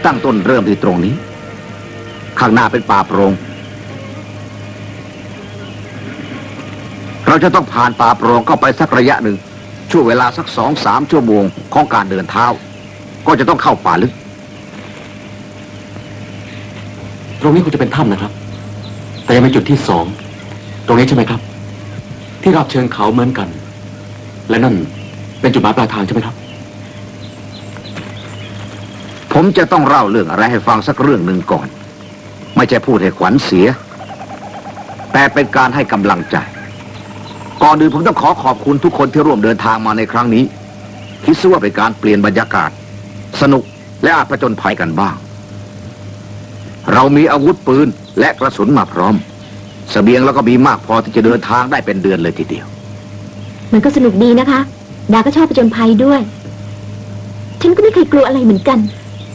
ตั้งต้นเริ่มที่ตรงนี้ข้างหน้าเป็นป่าโปร่งเราจะต้องผ่านป่าโปร่งเข้าไปสักระยะหนึ่งช่วงเวลาสัก2-3 ชั่วโมงของการเดินเท้าก็จะต้องเข้าป่าลึกตรงนี้คงจะเป็นถ้ำนะครับแต่ยังเป็นจุดที่2ตรงนี้ใช่ไหมครับที่รับเชิงเขาเหมือนกันและนั่นเป็นจุดหมายปลายทางใช่ไหมครับผมจะต้องเล่าเรื่องอะไรให้ฟังสักเรื่องหนึ่งก่อนไม่ใช่พูดให้ขวัญเสียแต่เป็นการให้กำลังใจก่อนอื่นผมต้องขอบคุณทุกคนที่ร่วมเดินทางมาในครั้งนี้คิดซะว่าเป็นการเปลี่ยนบรรยากาศสนุกและอาจผจญภัยกันบ้างเรามีอาวุธปืนและกระสุนมาพร้อมเสบียงแล้วก็มีมากพอที่จะเดินทางได้เป็นเดือนเลยทีเดียวมันก็สนุกดีนะคะดาก็ชอบผจญภัยด้วยฉันก็ไม่เคยกลัวอะไรเหมือนกัน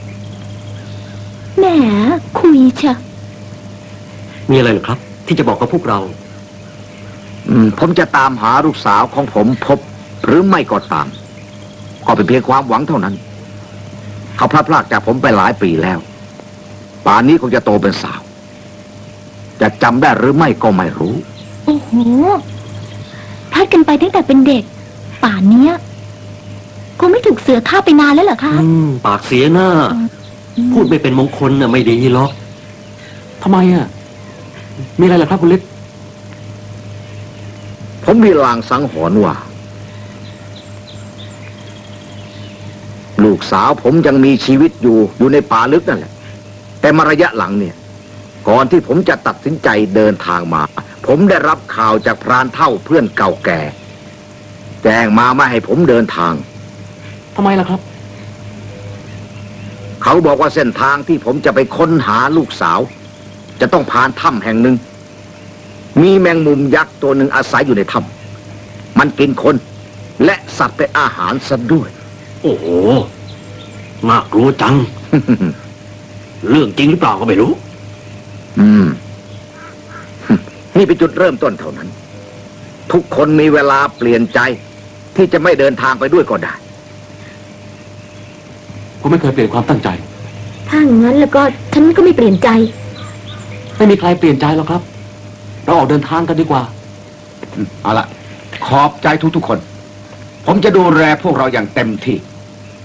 แหมคุยเชะมีอะไรหรือครับที่จะบอกกับพวกเราผมจะตามหาลูกสาวของผมพบหรือไม่ก็ตามก็เป็นเพียงความหวังเท่านั้นเขาพลาดจากผมไปหลายปีแล้วป่านนี้คงจะโตเป็นสาวจะจำได้หรือไม่ก็ไม่รู้โอ้โหพลาดกันไปตั้งแต่เป็นเด็กป่านนี้คงไม่ถูกเสือฆ่าไปนานแล้วเหรอคะปากเสียหน้าพูดไม่เป็นมงคลน่ะไม่ดีหรอกทำไมอ่ะมีอะไรล่ะครับคุณเล็กผมมีลางสังหรณ์ว่าลูกสาวผมยังมีชีวิตอยู่ในป่าลึกนั่นแหละแต่มาระยะหลังเนี่ยก่อนที่ผมจะตัดสินใจเดินทางมาผมได้รับข่าวจากพรานเฒ่าเพื่อนเก่าแก่แจ้งมาไม่ให้ผมเดินทางทำไมล่ะครับเขาบอกว่าเส้นทางที่ผมจะไปค้นหาลูกสาวจะต้องผ่านถ้ำแห่งหนึ่งมีแมงมุมยักษ์ตัวหนึ่งอาศัยอยู่ในถ้ำมันกินคนและสัตว์เป็นอาหารซะด้วยโอ้โหน่ากลัวจัง เรื่องจริงหรือเปล่าก็ไม่รู้นี่เป็นจุดเริ่มต้นเท่านั้นทุกคนมีเวลาเปลี่ยนใจที่จะไม่เดินทางไปด้วยก็ได้ผมไม่เคยเปลี่ยนความตั้งใจถ้างั้นแล้วก็ฉันก็ไม่เปลี่ยนใจไม่มีใครเปลี่ยนใจหรอกครับเราออกเดินทางกันดีกว่าเอาละขอบใจทุกคนผมจะดูแลพวกเราอย่างเต็มที่ไป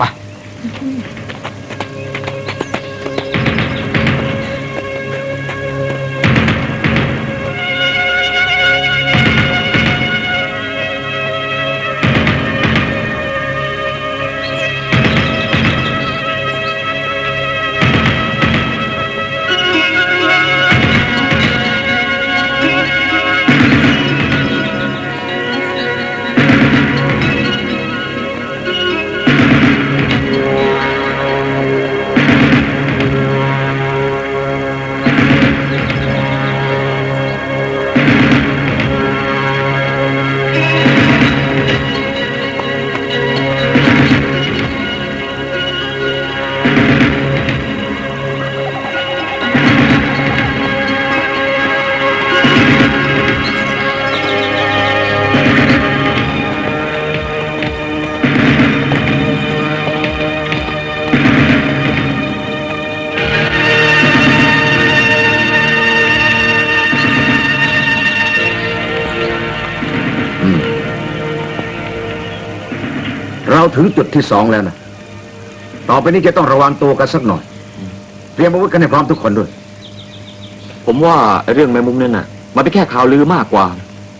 เราถึงจุดที่2แล้วนะต่อไปนี้จะต้องระวังตัวกันสักหน่อยเตรียมอาวุธกันให้พร้อมทุกคนด้วยผมว่าเรื่องแมงมุมนั่นน่ะมันเป็นแค่ข่าวลือมากกว่า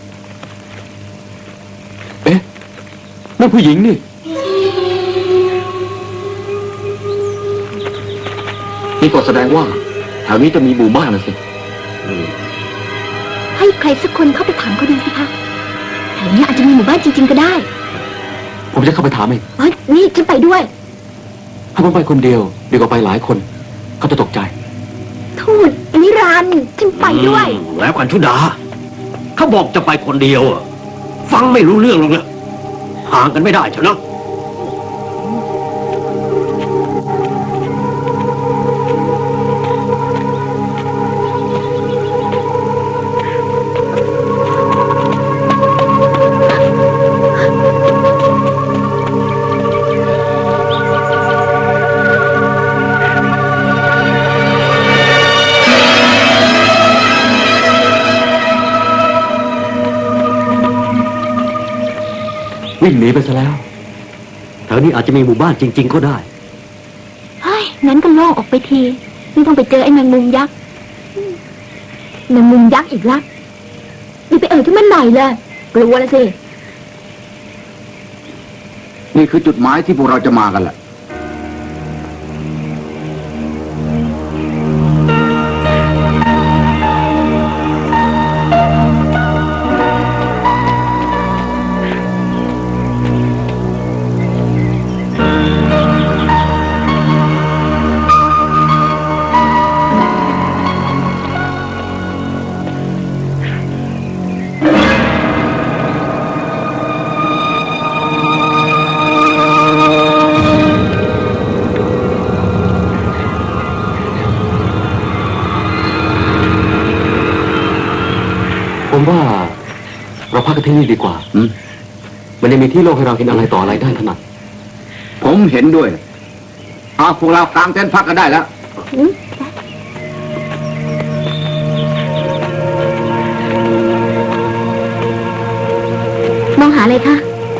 เอ๊ะนั่นผู้หญิงนี่ก็แสดงว่าแถวนี้จะมีหมู่บ้านนะสิให้ใครสักคนเข้าไปถามเขาดูสิคะแถวนี้อาจจะมีหมู่บ้านจริงๆก็ได้ผมจะเข้าไปถามเองนี่ฉันไปด้วยถ้าผมไปคนเดียวดีกว่าไปหลายคนเขาจะตกใจทูตนิรันดร์ฉันไปด้วยแล้วกันชุดาเขาบอกจะไปคนเดียวฟังไม่รู้เรื่องหรอกเนี่ยห่างกันไม่ได้เชียวนะวิ่งหนีไปซะแล้วแถวนี้อาจจะมีหมู่บ้านจริงๆก็ได้เฮ้ยงั้นก็โล่งออกไปทีไม่ต้องไปเจอไอ้แมงมุมยักษ์แมงมุมยักษ์อีกละอย่าไปที่มันหน่อยเลยกลัวละสินี่คือจุดหมายที่พวกเราจะมากันแหละผมว่าเราพักกันที่นี่ดีกว่ามันยังมีที่โล่งให้เรากินอะไรต่ออะไรได้ถนัดผมเห็นด้วยพวกเรากางเต็นท์พักกันได้แล้วมองหาอะไรคะ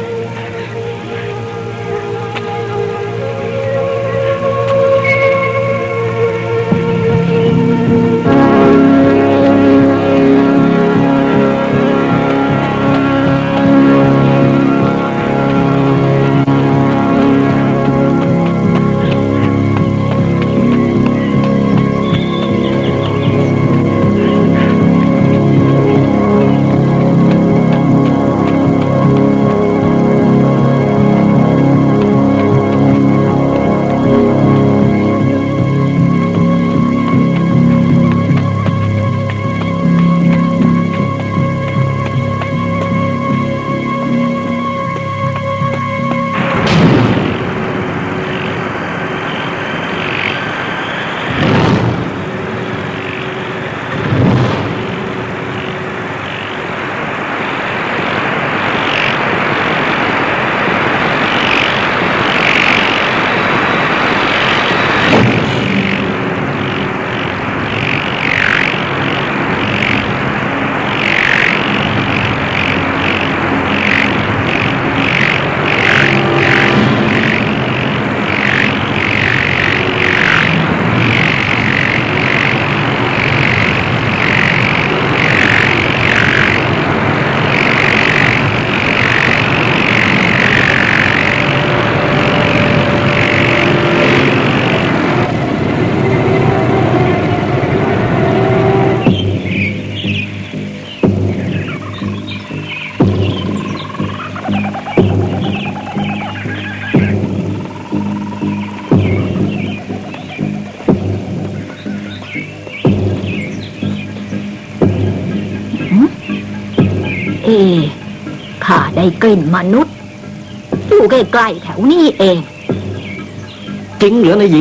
ข้าได้กลิ่นมนุษย์อยู่ใกล้ๆแถวนี้เองจริงเหรอนายหญิง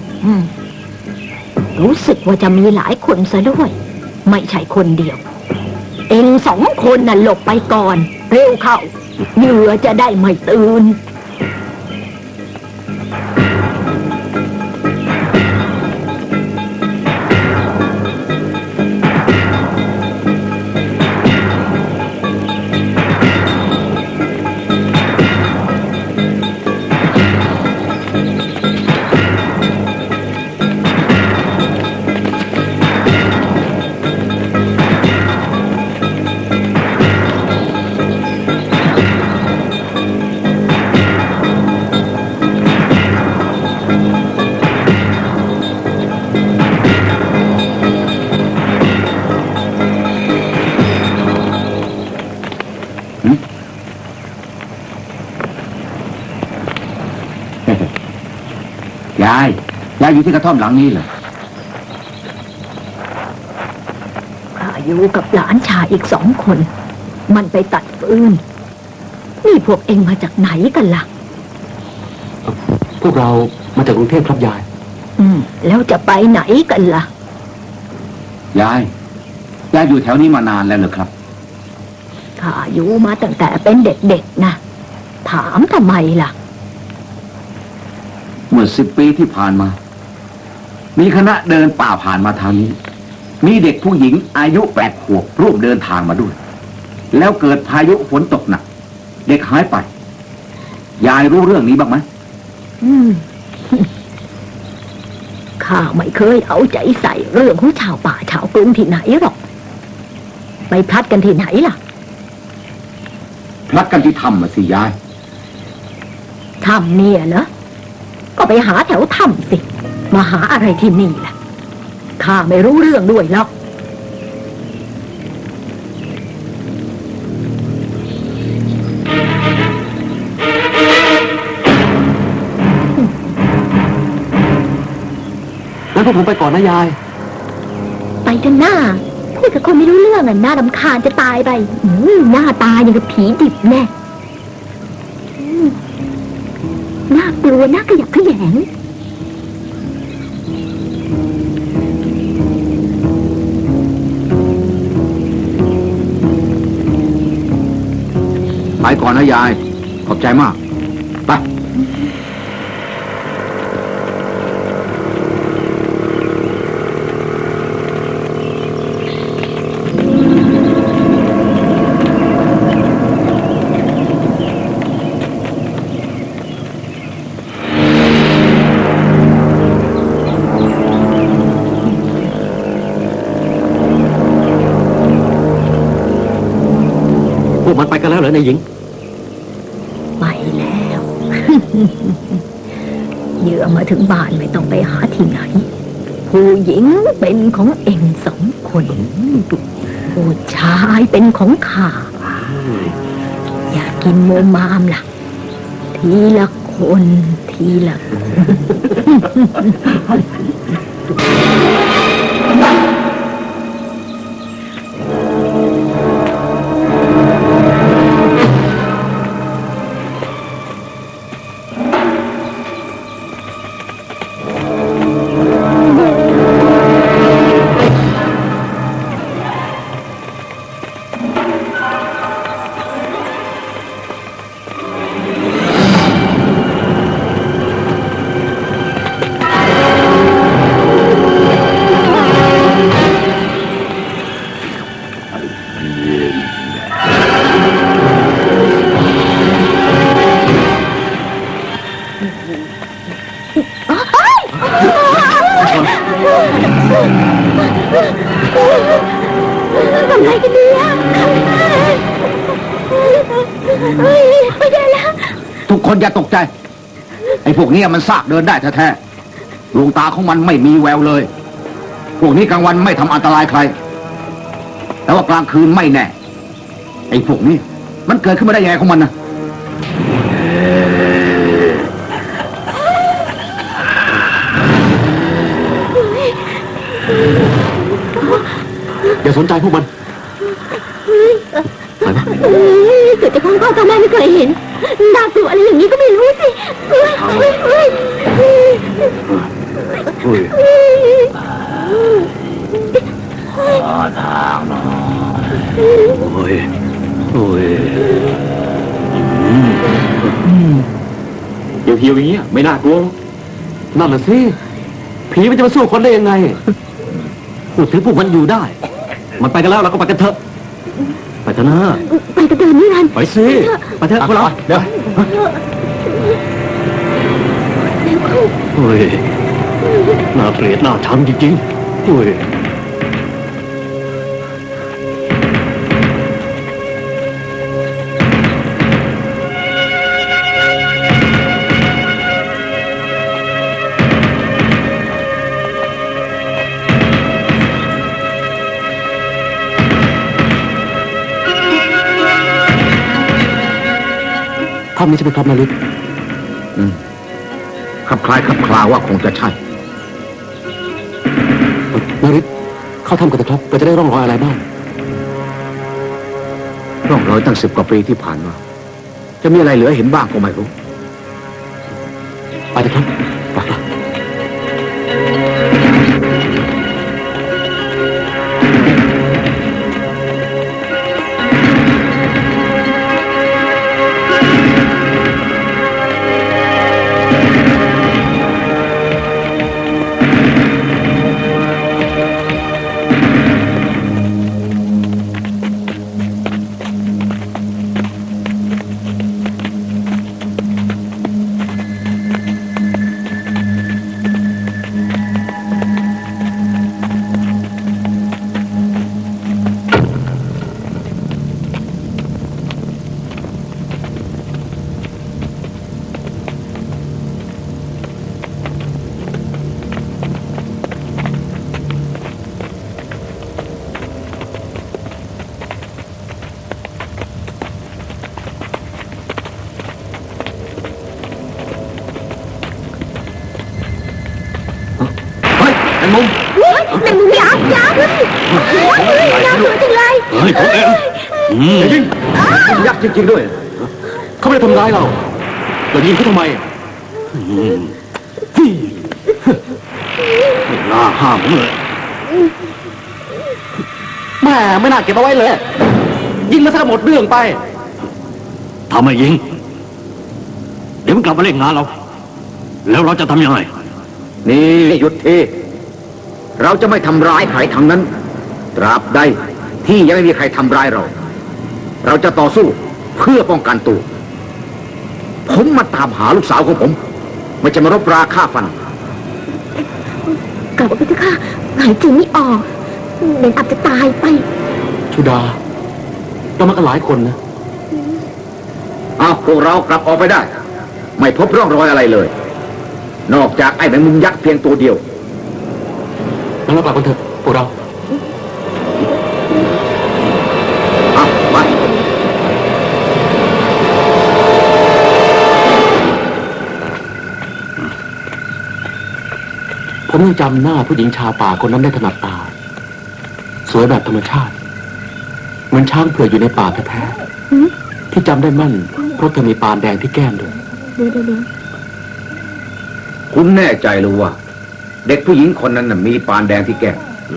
รู้สึกว่าจะมีหลายคนซะด้วยไม่ใช่คนเดียวเอง2 คนน่ะหลบไปก่อนเร็วเข้าเหยื่อจะได้ไม่ตื่นยายอยู่ที่กระท่อมหลังนี้เหรอข้าอยู่กับหลานชายอีก2 คนมันไปตัดฟืนนี่พวกเองมาจากไหนกันล่ะพวกเรามาจากกรุงเทพครับยายแล้วจะไปไหนกันล่ะยายอยู่แถวนี้มานานแล้วเหรอครับข้าอยู่มาตั้งแต่เป็นเด็กๆนะถามทำไมล่ะเมื่อ10 ปีที่ผ่านมามีคณะเดินป่าผ่านมาทางนี้มีเด็กผู้หญิงอายุ8 ขวบร่วมเดินทางมาด้วยแล้วเกิดพายุฝนตกหนักเด็กหายไปยายรู้เรื่องนี้บ้างไหมข้าไม่เคยเอาใจใส่เรื่องของชาวป่าชาวกรุงที่ไหนหรอกไปพลัดกันที่ไหนล่ะพลัดกันที่ถ้ำสิยายถ้ำเนี่ยเหรอก็ไปหาแถวถ้ำสิมาหาอะไรที่นี่ล่ะข้าไม่รู้เรื่องด้วยหรอกงั้นพวกผมไปก่อนนะยายไปกันหน้าพูดกับคนไม่รู้เรื่องน่ารำคาญจะตายไปหน้าตาอย่างกับผีดิบแน่น่ากลัวน่าขยักขยงไปก่อนนะยายขอบใจมากไปมันไปกันแล้วเหรอนายหญิงไปแล้ว เหยื่อมาถึงบ้านไม่ต้องไปหาที่ไหนผู้หญิงเป็นของเอ็ง2 คนผู้ชายเป็นของข้าอย่ากินโมมามล่ะทีละคนทีละทำไงกันดีอ่ะไม่ได้แล้วทุกคนอย่าตกใจไอ้พวกนี้มันซากเดินได้แท้ๆดวงตาของมันไม่มีแววเลยพวกนี้กลางวันไม่ทำอันตรายใครแต่ว่ากลางคืนไม่แน่ไอ้พวกนี้มันเกิดขึ้นมาได้ยังไงของมันนะอย่าสนใจพวกมันเกิดจากพ่อกับแม่ไม่เคยเห็นน่ากลัวอะไรอย่างนี้ก็ไม่รู้สิทางหน่อยโอ้ยเหี่ยวๆอย่างเงี้ยไม่น่ากลัวนั่นน่ะสิผีมันจะมาสู้คนได้ยังไงพูดถึงพวกมันอยู่ได้มันไปกันแล้วเราก็ไปกันเถอะไปเถอะนะไปกันเดินนี่นันไปสิไปเถอะพวกเราเดี๋ยวเฮ้ยน่าเกลียดน่าชังจริงๆเฮ้ยถ้ำนี้จะเป็นถ้ำนาฬิกขับคล้ายขับคลาว่าคงจะใช่นาฬิกเข้าถ้ำกันเถอะครับเราจะได้ร่องรอยอะไรบ้างร่องรอยตั้ง10 กว่าปีที่ผ่านมาจะมีอะไรเหลือเห็นบ้างก็ไม่รู้ไปเถอะครับไปน่ากลัวจังเลยเฮ้ยผมเองยิงยักษ์จริงๆด้วยเขาไม่ได้ทำร้ายเรายิงเขาทำไมน่าห้ามผมเลยแม่ไม่น่าเก็บเอาไว้เลยยิงมาซะหมดเรื่องไปทำไมยิงเดี๋ยวมันกลับมาเล่นงานเราแล้วเราจะทำยังไงนี่หยุดทีเราจะไม่ทำร้ายใครทั้งนั้นตราบใดที่ยังไม่มีใครทำร้ายเราจะต่อสู้เพื่อป้องกันตัวผมมาตามหาลูกสาวของผมไม่จะมารบราฆ่าฟันกลับไปเถอะค่ะหายใจไม่ออกเบนอับจะตายไปชุดาเรามากันหลายคนนะพวกเรากลับออกไปได้ไม่พบร่องรอยอะไรเลยนอกจากไอ้แมงมุมยักษ์เพียงตัวเดียวงั้นเรากลับกันเถอะพวกเราไปผมยังจำหน้าผู้หญิงชาวป่าคนนั้นได้ถนัดตาสวยแบบธรรมชาติเหมือนช้างเผือกอยู่ในป่าแท้ๆที่จำได้มั่นเพราะเธอมีปานแดงที่แก้มด้วยคุณแน่ใจหรือว่าเด็กผู้หญิงคนนั้นมีปานแดงที่แก้ม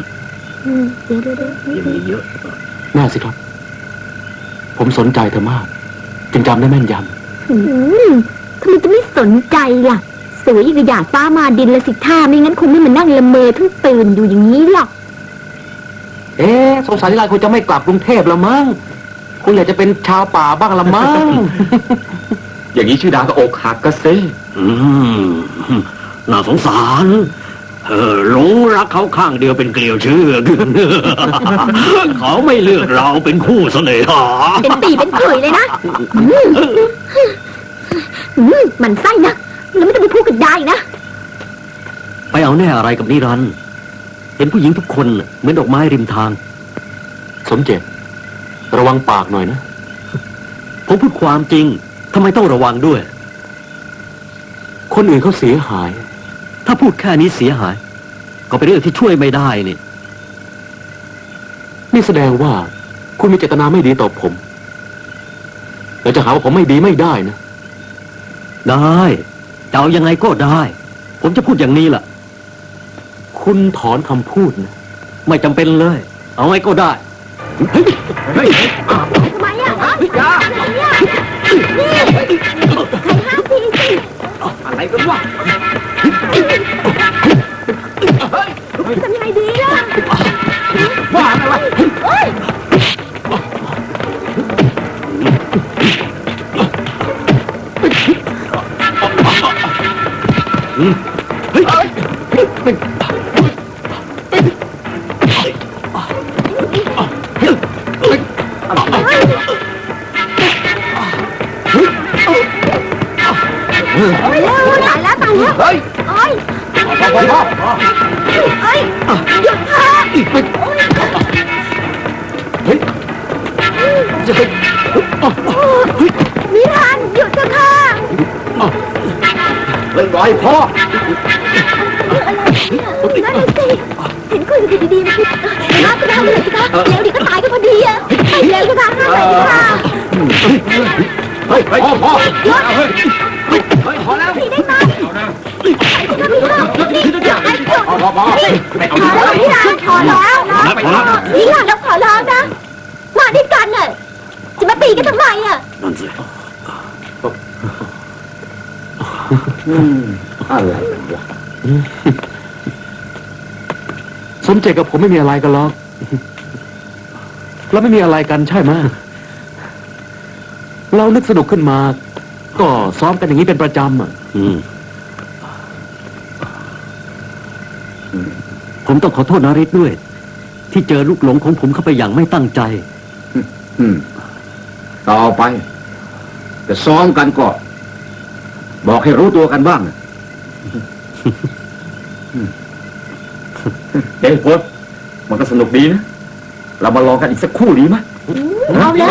มีเยอะน่าสิครับผมสนใจเธอมากจึงจำได้แม่นยำทำไมจะไม่สนใจล่ะสวยอย่างกับหยาดฟ้ามาดินละสิท่าไม่งั้นคงไม่มานั่งละเมอทั้งตื่นอยู่อย่างนี้หรอกสงสัยที่ไรคุณจะไม่กลับกรุงเทพละมั้งคุณอยากจะเป็นชาวป่าบ้างละมั้งอย่างนี้ชื่อดาก็อกหักก็เซ่น่าสงสารหลงรักเขาข้างเดียวเป็นเกลียวเชือกเขาไม่เลือกเราเป็นคู่เสน่หาเป็นปีเป็นขุยเลยนะมันไส้นะแล้วไม่ต้องไปพูดกันได้นะไปเอาแน่อะไรกับนิรันดร์เห็นผู้หญิงทุกคนเหมือนดอกไม้ริมทางสมเจตระวังปากหน่อยนะผมพูดความจริงทำไมต้องระวังด้วยคนอื่นเขาเสียหายถ้าพูดแค่นี้เสียหายก็เป็นเรื่องที่ช่วยไม่ได้นี่แสดงว่าคุณมีเจตนาไม่ดีต่อผมแล้วจะหาว่าผมไม่ดีไม่ได้นะได้จะเอายังไงก็ได้ผมจะพูดอย่างนี้ล่ะคุณถอนคำพูดนะไม่จำเป็นเลยเอาไงก็ได้ทำไมอ่ะอย่านี่ใครห้ามทีสิอะไรกันวะทำยังไงดีล่ะว่าอะไรตายแล้วเฮ้ยพ่อเฮ้ยหยุดค่ะนิรันดร์หยุดเถอะค่ะเล่นร้อยพ่อนั่นสิเห็นคุยกันดีๆนะพี่น้าจะทำอะไรสิคะเดี๋ยวดิก็ตายกันพอดีอะไปเร็วค่ะเฮ้ยพ่อพอแล้วพี่ได้ไหมพี่ขอแล้วนี่ค่ะเราขอร้องนะมาด้วยกันน่ะจะมาตีกันทำไมอ่ะนั่นสิอะไรวะสมเจตกับผมไม่มีอะไรกันหรอกแล้วไม่มีอะไรกันใช่ไหมเรานึกสนุกขึ้นมาก็ซ้อมกันอย่างนี้เป็นประจำอ่ะผมต้องขอโทษนาริศด้วยที่เจอลูกหลงของผมเข้าไปอย่างไม่ตั้งใจต่อไปจะซ้อมกันก็บอกให้รู้ตัวกันบ้างพดมันก็สนุกดีนะเรามาลองกันอีกสักคู่ดีไหมเอาเลย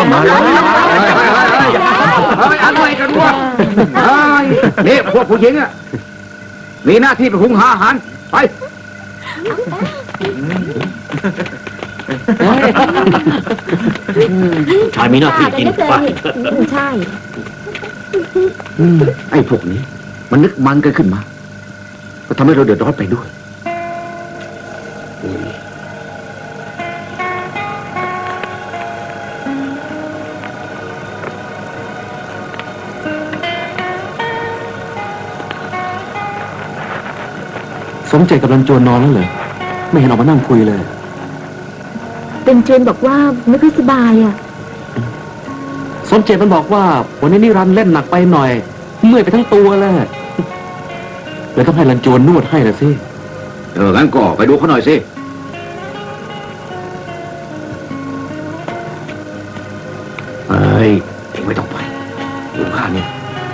อะไรกันวะนี่พวกผู้หญิงอ่ะมีหน้าที่ไปหุงหาอาหารไปชายมีหน้าที่กินไปใช่ไอ้พวกนี้มันนึกมันกันขึ้นมาก็ทำให้เราเดือดร้อนไปด้วยสมเจตกำลังจวนนอนแล้วเลยไม่เห็นออกมานั่งคุยเลยเป็นเจนบอกว่าไม่ค่อยสบายอ่ะสมเจตมันบอกว่าวันนี้นิรันดร์เล่นหนักไปหน่อยเมื่อยไปทั้งตัวเลยเลยต้องให้รันจวนนวดให้ละสิงั้นก็ไปดูเขาหน่อยสิเฮ้ยเองไม่ต้องไปอยู่ข้าเนี่ย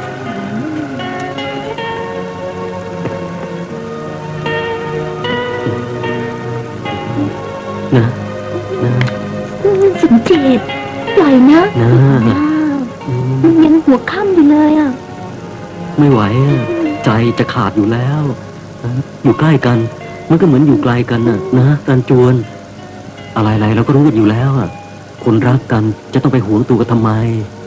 นะนะสมเจตปล่อยนะนะมันยังหัวค่ำอยู่เลยอ่ะไม่ไหวอะใจจะขาดอยู่แล้วนะอยู่ใกล้กันมันก็เหมือนอยู่ไกลกันน่ะนะรันจวนอะไรๆเราก็รู้กันอยู่แล้วอ่ะคนรักกันจะต้องไปหวงตัวกันทำไม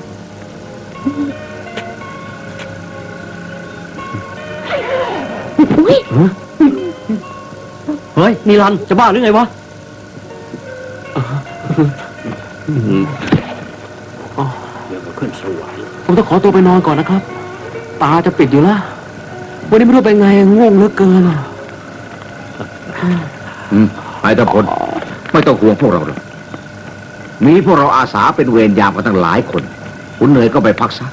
เฮ้ยนิรันดร์จะบ้าหรือไงวะเดี๋ยวขึ้นสวรรค์ผมต้องขอตัวไปนอนก่อนนะครับตาจะปิดอยู่แล้ววันนี้ไม่รู้เป็นไงง่วงเหลือเกินอ่ะไอ้ตะพลไม่ต้องห่วงพวกเราหรอกมีพวกเราอาสาเป็นเวรยามกันตั้งหลายคนคุณเหนื่อยก็ไปพักซะ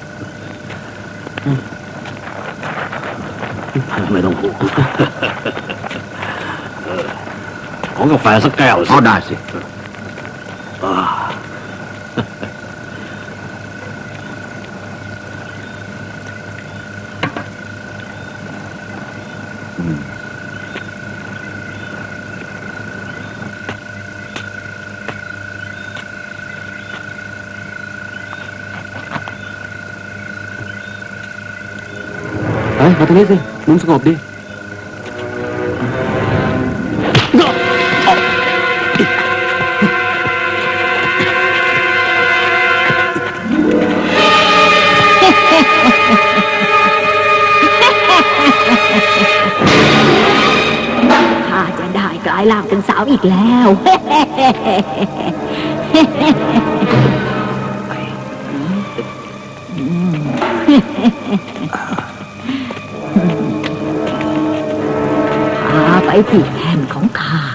ไม่ต้องห่วงของกาแฟสักแก้วสิเอาได้สิมาตรงนี้สิมุมสงบดิข้าจะได้กลายร่างเป็นสาวอีกแล้วไปที่แคมป์ของข้า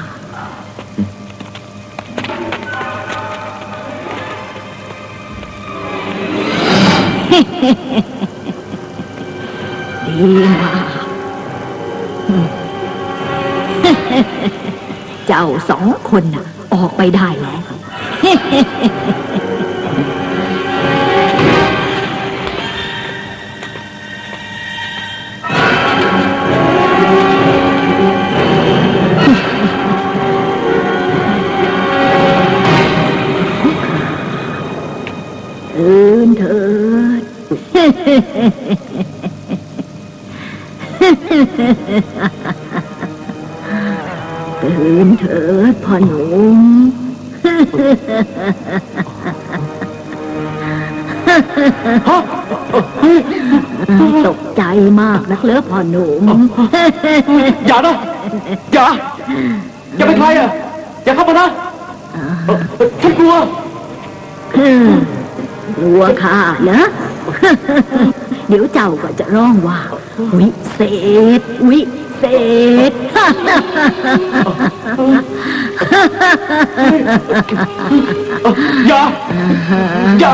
ดีมากเจ้าสองคนน่ะออกไปได้แล้วตื่นเถิดตื่นเถิดพ่อหนุ่มตกใจมากนักเหลือพ่อหนุ่มอย่านะอย่าเป็นใครอ่ะอย่าเข้ามานะฉันกลัวข้านะเดี๋ยวเจ้าก็จะร้องว่าวิเศษอย่านะ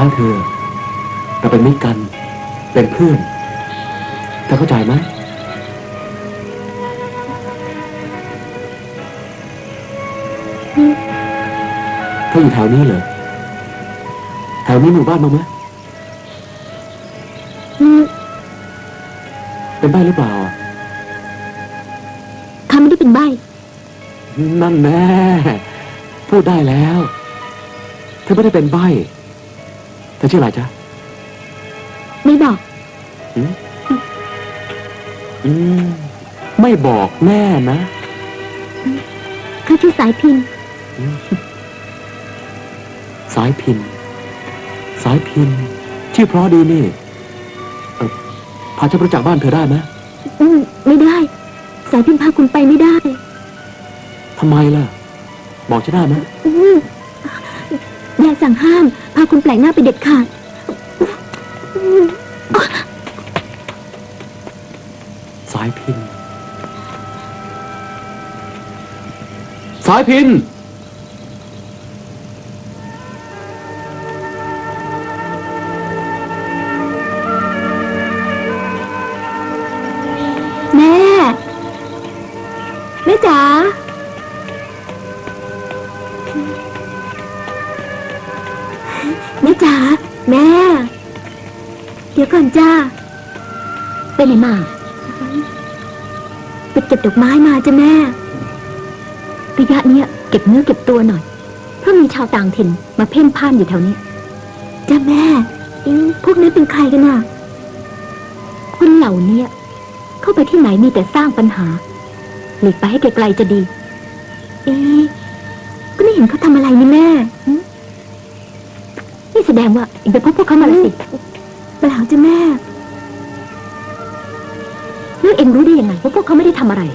แล้วเธอเราเป็นมิตรกันเป็นเพื่อนเธอเข้าใจไหมเธออยู่แถวนี้เหรอแถวนี้หมู่บ้านมั้งไหมเป็นใบ้หรือเปล่าข้าไม่ได้เป็นใบ้นั่นแน่พูดได้แล้วเธอไม่ได้เป็นใบ้เธอชื่ออะไรจ๊ะไม่บอกไม่บอกแม่นะข้าชื่อสายพินสายพินสายพินชื่อเพราะดีนี่พาฉันไปรู้จักบ้านเธอได้ไหมไม่ได้สายพินพาคุณไปไม่ได้ทำไมล่ะบอกฉันได้ไหมยายสั่งห้ามพาคุณแปลกหน้าไปเด็ดขาดสายพินสายพินแม่จ๋าแม่จ๋าแม่เดี๋ยวก่อนจ้าไปไหนมาไปเก็บดอกไม้มาจ้ะแม่ระยะเนี้ยเก็บเนื้อเก็บตัวหน่อยเพราะมีชาวต่างถิ่นมาเพ่นพ่านอยู่แถวนี้จ้ะแม่พวกนั้นเป็นใครกันน่ะคนเหล่านี้เข้าไปที่ไหนมีแต่สร้างปัญหาหลีกไปให้ไกลๆจะดีก็ไม่เห็นเขาทำอะไรนี่แม่นี่แสดงว่าไปพบพวกเขามาแล้วสิเปล่าจ้ะแม่แล้วเอ็งรู้ได้ยังไงว่าพวกเขาไม่ได้ทำอะไร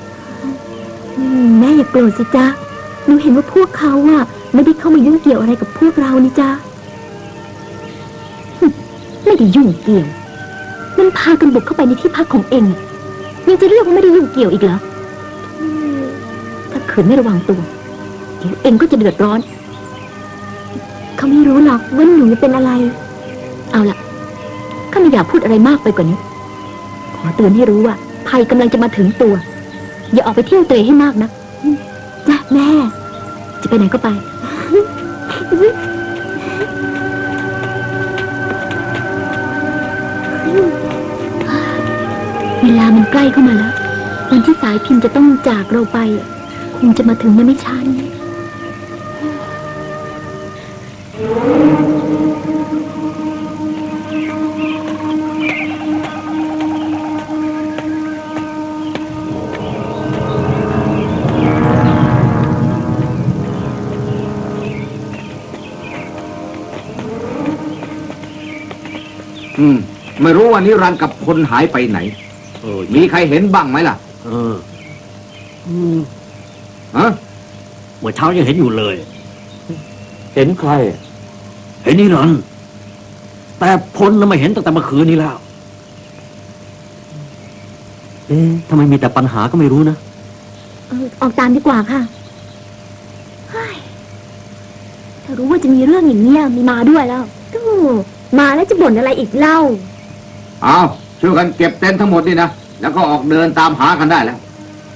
แม่อย่าโกรธสิจ๊ะหนูเห็นว่าพวกเขาไม่ได้เข้ามายุ่งเกี่ยวอะไรกับพวกเรานี่จ๊ะไม่ได้ยุ่งเกี่ยวมันพากันบุกเข้าไปในที่พักของเอ็งยังจะเรียกว่าไม่ได้ยุ่งเกี่ยวอีกเหรอถ้าขืนไม่ระวังตัวเดี๋ยวเอ็งก็จะเดือดร้อนเขาไม่รู้หรอกว่าหนูเป็นอะไรเอาล่ะข้าไม่อยากพูดอะไรมากไปกว่านี้ขอเตือนให้รู้ว่าภัยกำลังจะมาถึงตัวอย่าออกไปเที่ยวเตะให้มากนะจ้ะแม่จะไปไหนก็ไปเวลามันใกล้เข้ามาแล้ววันที่สายพินจะต้องจากเราไปคงจะมาถึงในไม่ช้านี้ไม่รู้วันนี้รันกับคนหายไปไหนมีใครเห็นบ้างไหมล่ะฮะเมื่อเช้ายังเห็นอยู่เลยเห็นใครเห็นนี่รันแต่พลน่ะไม่เห็นตั้งแต่เมื่อคืนนี้แล้วทำไมมีแต่ปัญหาก็ไม่รู้นะออกตามดีกว่าค่ะถ้ารู้ว่าจะมีเรื่องอย่างเนี้ยมีมาด้วยแล้วมาแล้วจะบ่นอะไรอีกเล่าเอาช่วยกันเก็บเต็นท์ทั้งหมดนี่นะแล้วก็ออกเดินตามหากันได้แล้ว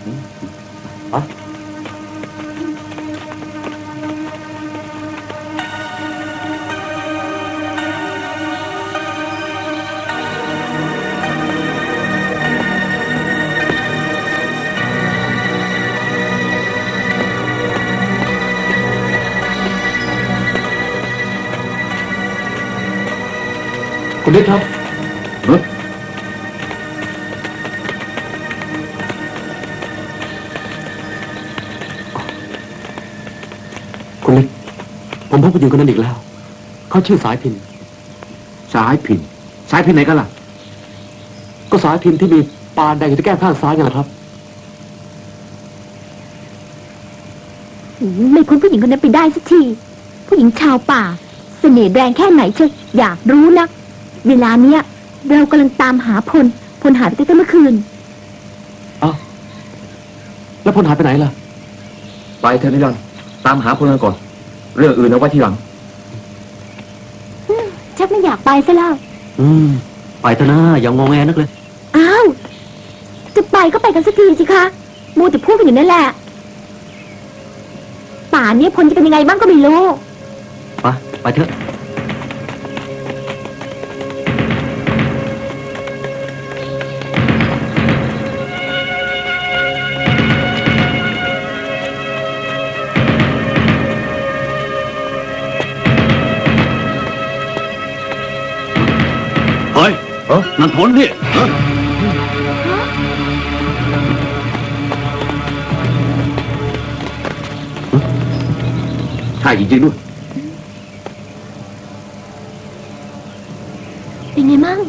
คุณนิดครับคุณนิดผมพบผู้หญิงคนนั้นอีกแล้วเขาชื่อสายพินสายพินไหนกันล่ะก็สายพินที่มีปานแดงอยู่ที่แก้มข้างซ้ายไงล่ะครับไม่พ้นผู้หญิงคนนั้นไปได้สักทีผู้หญิงชาวป่าเสน่ห์แรงแค่ไหนเชียวอยากรู้นักเวลาเนี้ยเรากำลังตามหาพลหายไปตั้งแต่เมื่อคืนแล้วพลหายไปไหนล่ะไปเถอะนิรันดร์ตามหาพลกันก่อนเรื่องอื่นเอาไว้ทีหลังชักไม่อยากไปซะแล้วไปเถอะนะอย่างงอแงนักเลยอ้าวจะไปก็ไปกันสักทีสิคะมัวแต่พูดกันอยู่นั่นแหละป่านนี้พลจะเป็นยังไงบ้างก็ไม่รู้ไปเถอะเฮ้ยนั่นผลดิใช่จริงๆด้วยเป็นไงมั่ง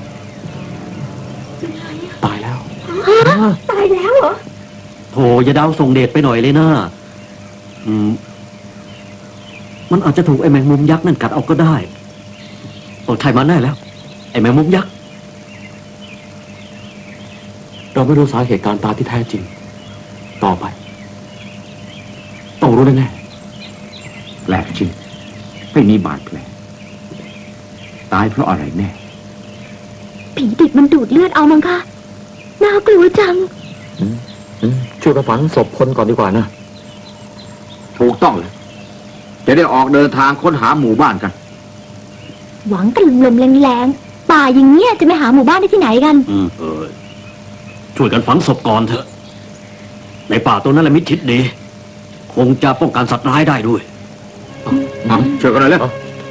ตายแล้วตายแล้วเหรอโธ่อย่าดาวส่งเดชไปหน่อยเลยนะมันอาจจะถูกไอ้แมงมุมยักษ์นั่นกัดเอาก็ได้ต้องใช่มันแน่แล้วไอ้แมงมุมยักษ์เราไม่รู้สาเหตุการตายที่แท้จริงต่อไปต้องรู้แน่แปลกจริงไม่มีบาดแผลตายเพราะอะไรแน่ผีดิบมันดูดเลือดเอามั้งคะน่ากลัวจังช่วยกระฝังศพคนก่อนดีกว่านะถูกต้องเลยจะได้ออกเดินทางค้นหาหมู่บ้านกันหวังกันลมแรงๆป่าอย่างเงี้ยจะไปหาหมู่บ้านได้ที่ไหนกันช่วยกันฝังศพก่อนเถอะในป่าตรงนั้นแหละมิดชิดดีคงจะป้องกันสัตว์ร้ายได้ด้วยช่วยกันเลยเลย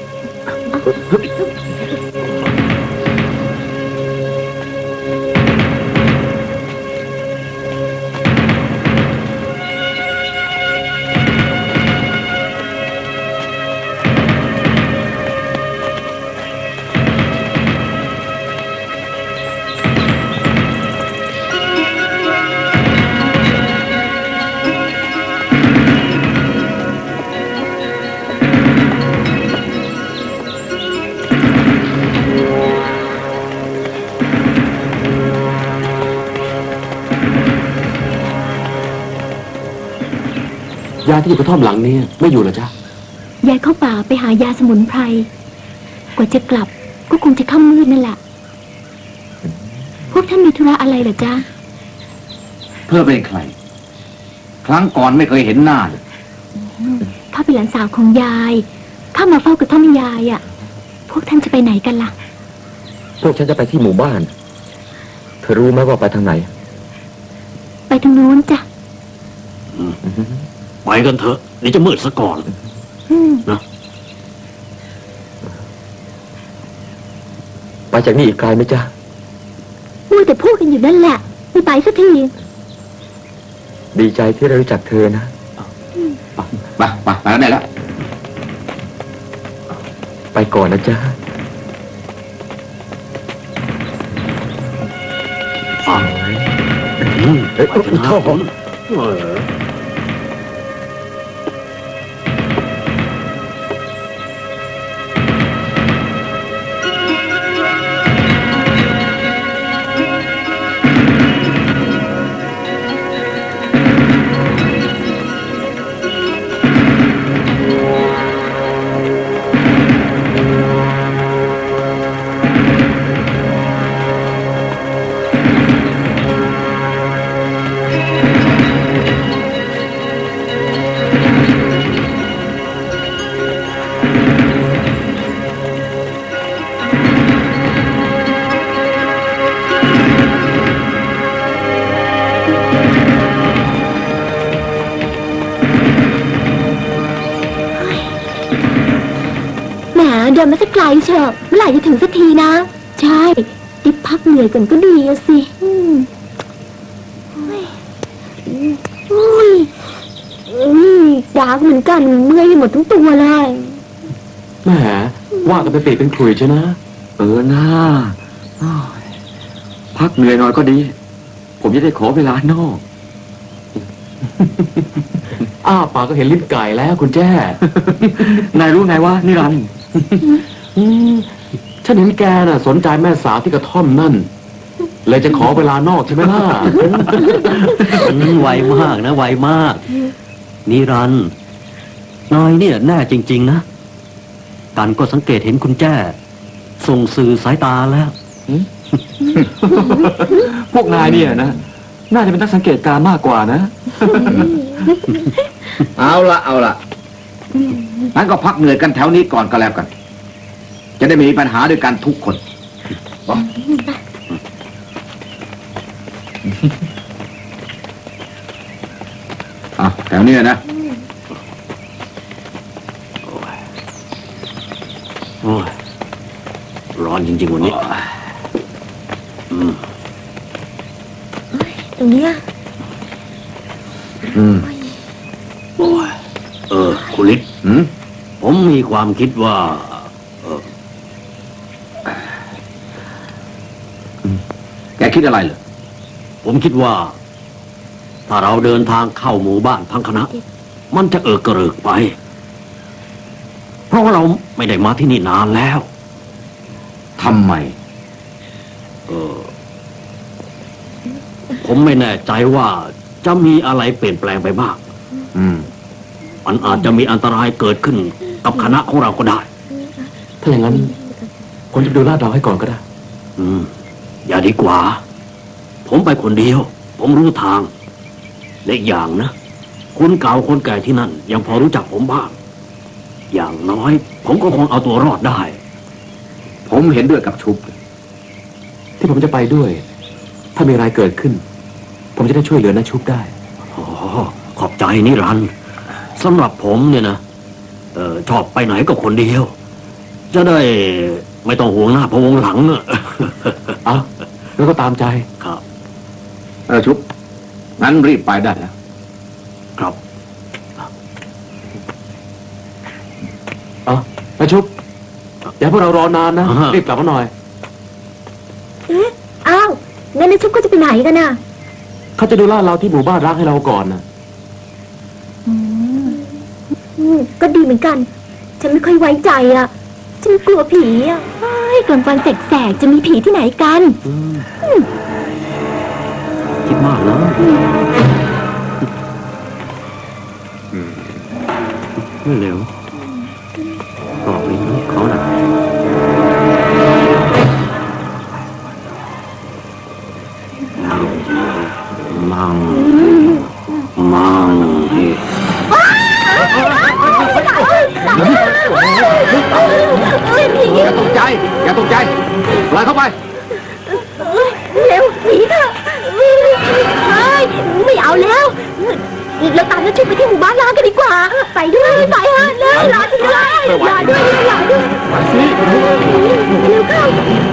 ยายที่อยู่กระท่อมหลังนี้ไม่อยู่หรอจ๊ะยายเข้าป่าไปหายาสมุนไพรกว่าจะกลับก็คงจะค่ำมืดนั่นแหละพวกท่านมีธุระอะไรเหรอจ๊ะเพื่อเป็นใครครั้งก่อนไม่เคยเห็นหน้าเลยข้าเป็นหลานสาวของยายข้ามาเฝ้ากระท่อมยายอ่ะพวกท่านจะไปไหนกันล่ะพวกฉันจะไปที่หมู่บ้านเธอรู้ไหมว่าไปทางไหนไปทางนู้นจ้ะไปกันเถอะนี่จะมืดซะก่อนนะไปจากนี่อีกไกลไหมจ๊ะมัวแต่พูดกันอยู่นั่นแหละไม่ไปสักทีดีใจที่ได้รู้จักเธอนะไปแล้วได้แล้วไปก่อนนะจ๊ะไปถึงท่าผมเดินมาสักไกลเชียวเมื่อไหร่จะถึงสักทีนะใช่ดิบพักเหนื่อยก่อนก็ดีอะสิดาเหมือนกันเมื่อยหมดทั้งตัวเลยแหมว่ากันไปปีเป็นขลุ่ยใช่นะน่าพักเหนื่อยหน่อยก็ดีผมจะได้ขอเวลานอกปากก็เห็นลิ้นไก่แล้วคุณแจ้นายรู้ไงวะนิรันดร์ฉันเห็นแกน่ะสนใจแม่สาวที่กระท่อมนั่นเลยจะขอเวลานอกใช่ไหมล่ะไวมากนะไวมากนิรันดร์ นายเนี่ยแน่จริงๆนะกันก็สังเกตเห็นคุณแจ้ส่งสื่อสายตาแล้วพวกนายเนี่ยนะน่าจะเป็นนักสังเกตการณ์มากกว่านะเอาละงั้นก็พักเหนื่อยกันแถวนี้ก่อนก็แล้วกัน จะได้ไม่มีปัญหาด้วยกันทุกคนแถวนี้นะโอ้ยร้อนจริงๆวันนี้ตรงเนี้ยโอ้ยคุณฤทธิ์ผมมีความคิดว่าแกคิดอะไรเหรอผมคิดว่าถ้าเราเดินทางเข้าหมู่บ้านทั้งคณะมันจะกระเริกไปเพราะว่าเราไม่ได้มาที่นี่นานแล้วทำไมผมไม่แน่ใจว่าจะมีอะไรเปลี่ยนแปลงไปบ้างมันอาจจะมีอันตรายเกิดขึ้นกับคณะของเราก็ได้ถ้าอย่างนั้นผมจะดูลาดเราให้ก่อนก็ได้อย่าดีกว่าผมไปคนเดียวผมรู้ทางและอย่างนะคนเก่าคนแก่ที่นั่นยังพอรู้จักผมบ้างอย่างน้อยผมก็คงเอาตัวรอดได้ผมเห็นด้วยกับชุบที่ผมจะไปด้วยถ้ามีอะไรเกิดขึ้นผมจะได้ช่วยเหลือนะชุบได้ขอบใจนิรันดร์สำหรับผมเนี่ยนะชอบไปไหนก็คนเดียวจะได้ไม่ต้องห่วงหน้าพะวงหลังแล้วก็ตามใจครับชุบงั้นรีบไปได้แล้วครับนะชุบอย่าพวกเรารอนานนะรีบกลับมาหน่อยอ้าวงั้นนะชุบก็จะไปไหนกันน่ะเขาจะดูลาดเราที่หมู่บ้านร้างให้เราก่อนนะก็ดีเหมือนกันฉันไม่ค่อยไว้ใจอ่ะฉันกลัวผีอ่ะกลางวันแสกๆจะมีผีที่ไหนกันคิดมากนะไม่เร็วกรอบลิ้นเขาหนักมังอย่าตกใจปล่อยเข้าไปเร็วหนีเถอะไม่เอาแล้วเราตามน้าชุบไปที่หมู่บ้านร้างกันดีกว่าไปด้วยไปฮะเร็วรอด้วยไปสิเร็วเข้า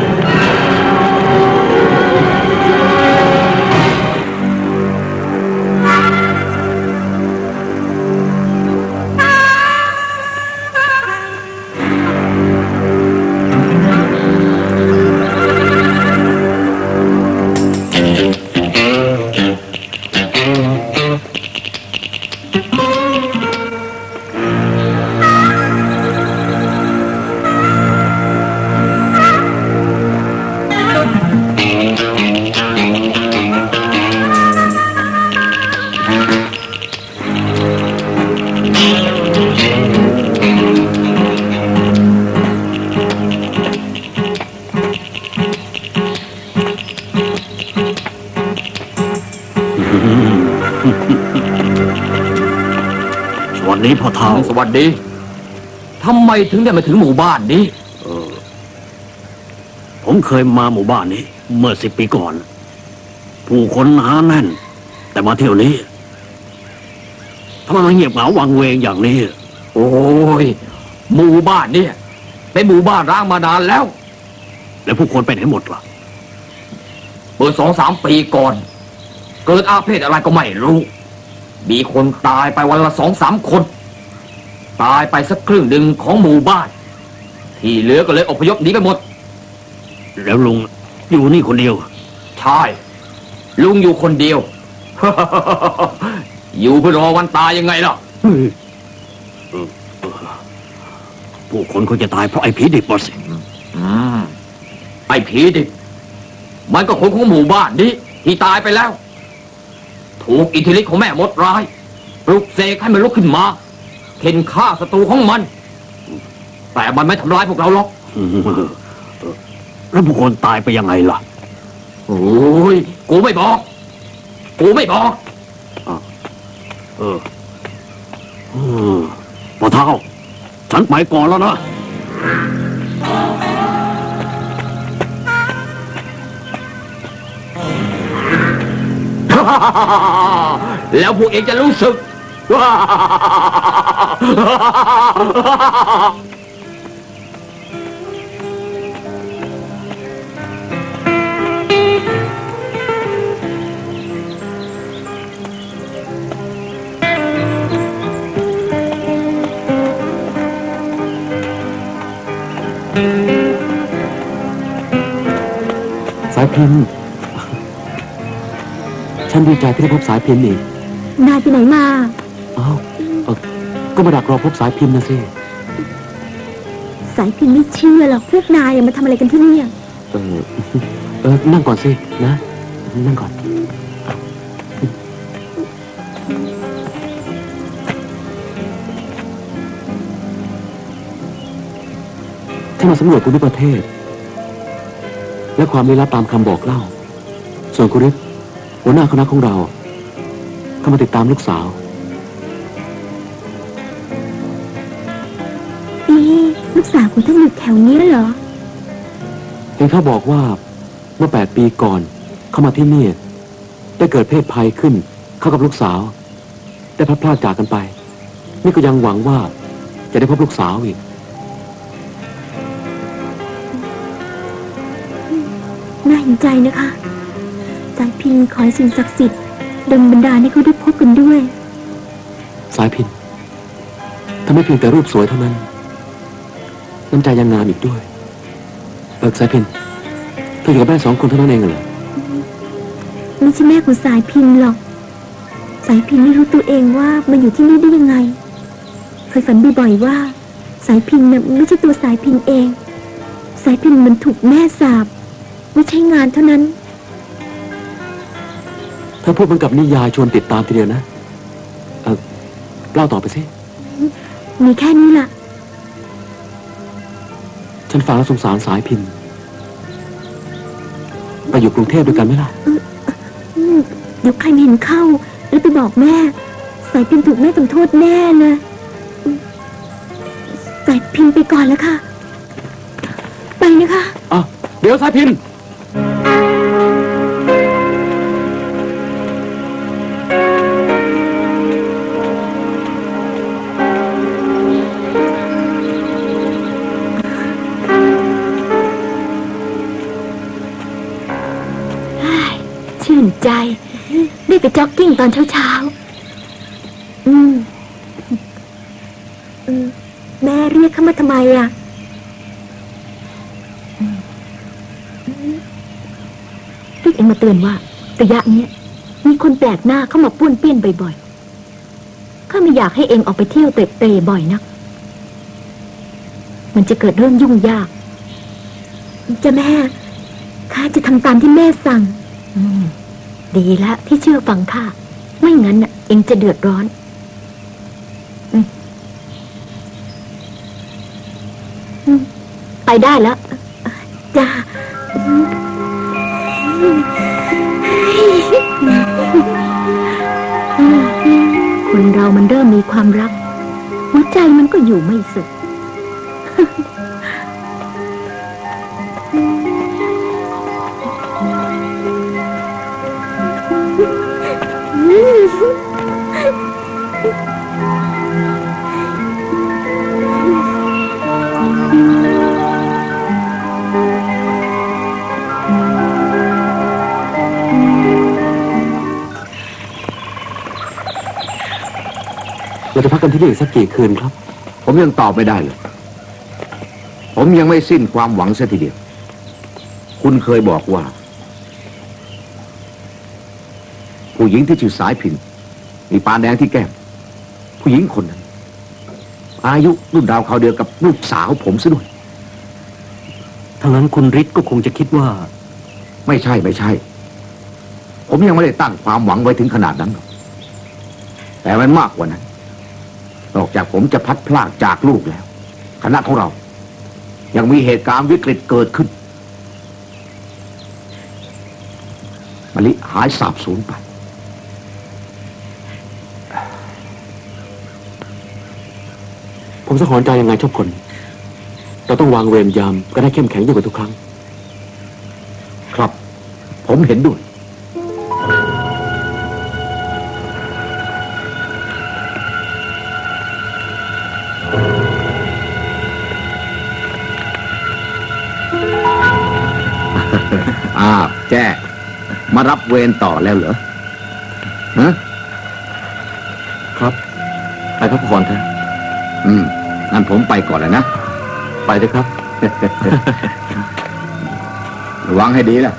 วันนี้พ่อเฒ่าสวัสดีทำไมถึงได้มาถึงหมู่บ้านนี้ผมเคยมาหมู่บ้านนี้เมื่อ10 ปีก่อนผู้คนหนาแน่นแต่มาเที่ยวนี้ทำไมมันเงียบเหงาวังเวงอย่างนี้โอ้ยหมู่บ้านเนี่ยเป็นหมู่บ้านร้างมานานแล้วแล้วผู้คนไปไหนหมดล่ะเมื่อ2-3 ปีก่อนเกิดอาเพศอะไรก็ไม่รู้มีคนตายไปวันละ2-3 คนตายไปสักครึ่งหนึ่งของหมู่บ้านที่เหลือก็เลยอพยพหนีไปหมดแล้วลุงอยู่นี่คนเดียวใช่ลุงอยู่คนเดียว อยู่เพื่อรอวันตายยังไงล่ะผู้คนคงจะตายเพราะไอ้ผีดิบบ่สิไอ้ผีดิบมันก็คนของหมู่บ้านนี้ที่ตายไปแล้วถูกอิทธิฤทธิ์ของแม่มดร้ายปลุกเสกให้มันลุกขึ้นมาเข็นฆ่าศัตรูของมันแต่มันไม่ทำร้ายพวกเราหรอกแล้วบุคคลตายไปยังไงล่ะโอ้ยกูไม่บอกปะเท้าฉันไปก่อนแล้วนะแล้วพวกเองจะรู้สึกสายพินฉันดีใจที่ได้พบสายพินอีกนายไปไหนมาอ้าวก็มาดักรอพบสายพินนะสิสายพินไม่เชื่อหรอกพวกนายมาทำอะไรกันที่นี่นั่งก่อนสินะนั่งก่อนฉันมาสำรวจภูมิประเทศและความลี้ลับตามคำบอกเล่าส่วนกุริศหัวหน้าคณะของเราเข้ามาติดตามลูกสาวลูกสาวของท่านอยู่แถวนี้เหรอเห็นเขาบอกว่าเมื่อ8 ปีก่อนเข้ามาที่นี่ได้เกิดเพศภัยขึ้นเข้ากับลูกสาวได้พลัดพรากจากกันไปนี่ก็ยังหวังว่าจะได้พบลูกสาวอีกน่าเห็นใจนะคะสายพินขอให้สิ่งศักดิ์สิทธิ์ดลบันดาลให้เขาได้พบกันด้วยสายพินถ้าไม่เพียงแต่รูปสวยเท่านั้นน้ำใจยังงามอีกด้วยสายพินเธออยู่กับแม่2 คนเท่านั้นเองเหรอไม่ใช่แม่ของสายพินหรอกสายพินไม่รู้ตัวเองว่ามันอยู่ที่นี่ได้ยังไงเคยฝันบ่อยๆว่าสายพินน่ะไม่ใช่ตัวสายพินเองสายพินมันถูกแม่สาปไม่ใช่งานเท่านั้นถ้าพูดเหมือนกับนิยายชวนติดตามทีเดียวนะเล่าต่อไปสิมีแค่นี้ล่ะฉันฟังแล้วสงสารสายพินไปอยู่กรุงเทพด้วยกันไหมล่ะเดี๋ยวใครเห็นเข้าแล้วไปบอกแม่สายพินถูกแม่ทำโทษแน่เลยสายพินไปก่อนแล้วค่ะไปนะคะเดี๋ยวสายพินชื่นใจได้ไปจ็อกกิ้งตอนเช้าแม่เรียกเข้ามาทำไมอ่ะเรียกเองมาเตือนว่าระยะนี้มีคนแปลกหน้าเข้ามาป้วนเปี้ยนบ่อยๆข้าไม่อยากให้เองออกไปเที่ยวเตะเตะบ่อยนักมันจะเกิดเรื่องยุ่งยากจะแม่ข้าจะทำตามที่แม่สั่งดีแล้วที่เชื่อฟังข้าไม่งั้นน่ะเองจะเดือดร้อนไปได้แล้วจ้าคนเรามันเริ่มมีความรักหัวใจมันก็อยู่ไม่สุขเราจะพักกันที่นี่อีกสักกี่คืนครับผมยังตอบไม่ได้เลยผมยังไม่สิ้นความหวังเสียทีเดียวคุณเคยบอกว่าผู้หญิงที่ชื่อสายพินมีปานแดงที่แก้มผู้หญิงคนนั้นอายุรุ่นราวคราวเดียวกับลูกสาวผมซะด้วยทั้งนั้นคุณฤทธิ์ก็คงจะคิดว่าไม่ใช่ผมยังไม่ได้ตั้งความหวังไว้ถึงขนาดนั้นแต่มันมากกว่านั้นนอกจากผมจะพัดพลากจากลูกแล้วคณะของเรายังมีเหตุการณ์วิกฤตเกิดขึ้นมะลิหายสาบสูญไปผมสะหรณ์ใจยังไงชอบคนเราต้องวางเวรยามก็ได้เข้มแข็งยิ่งกว่าทุกครั้งครับผมเห็นด้วยแจ้มารับเวรต่อแล้วเหรอฮะครับไปพักผ่อนเถอะงั้นผมไปก่อนเลยนะไปเลยครับระวังให้ดีล่ะ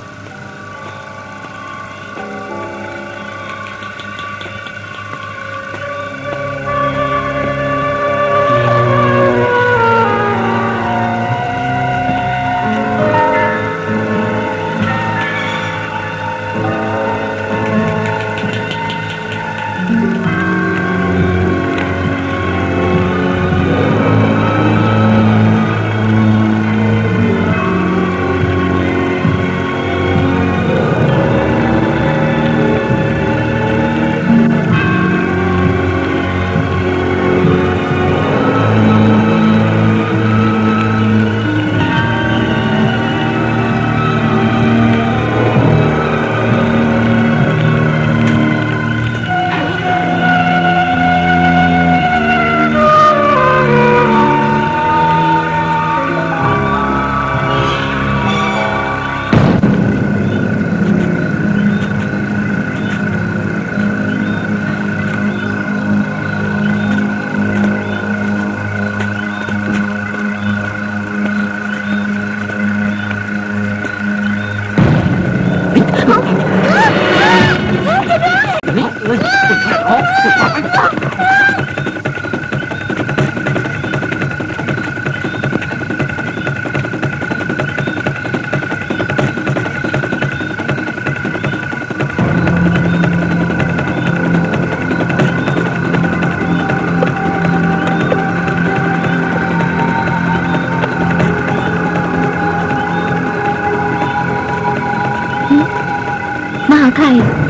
ใคร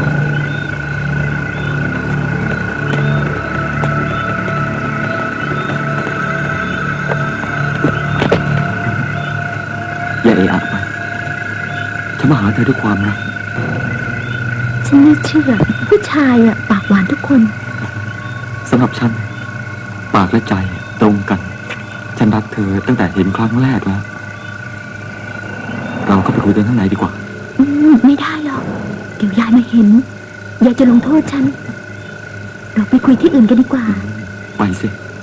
อย่าเอะอะไปฉันมาหาเธอด้วยความรักฉันไม่เชื่อผู้ชายปากหวานทุกคนสำหรับฉันปากและใจตรงกันฉันรักเธอตั้งแต่เห็นครั้งแรกแล้วเราก็ไปคุยกันข้างในดีกว่าไม่ได้หรอกเดี๋ยวยายมาเห็นยายจะลงโทษฉันเราไปคุยที่อื่นกันดีกว่าไปสิ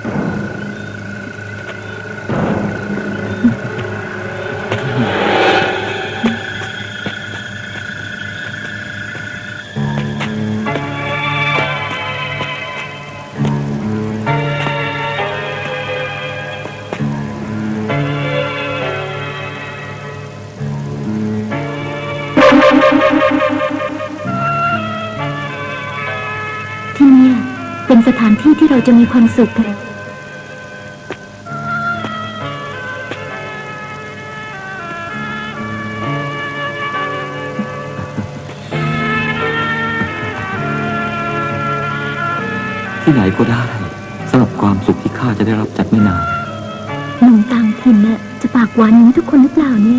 เป็นสถานที่ที่เราจะมีความสุขกันที่ไหนก็ได้สำหรับความสุขที่ข้าจะได้รับจากไม่นานหนุ่มต่างถิ่นน่ะจะปากหวานอย่างนี้ทุกคนหรือเปล่าเนี่ย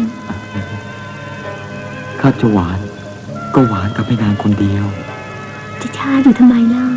ข้าจะหวานก็หวานกับไม่นานคนเดียวจะช้าอยู่ทำไมเล่า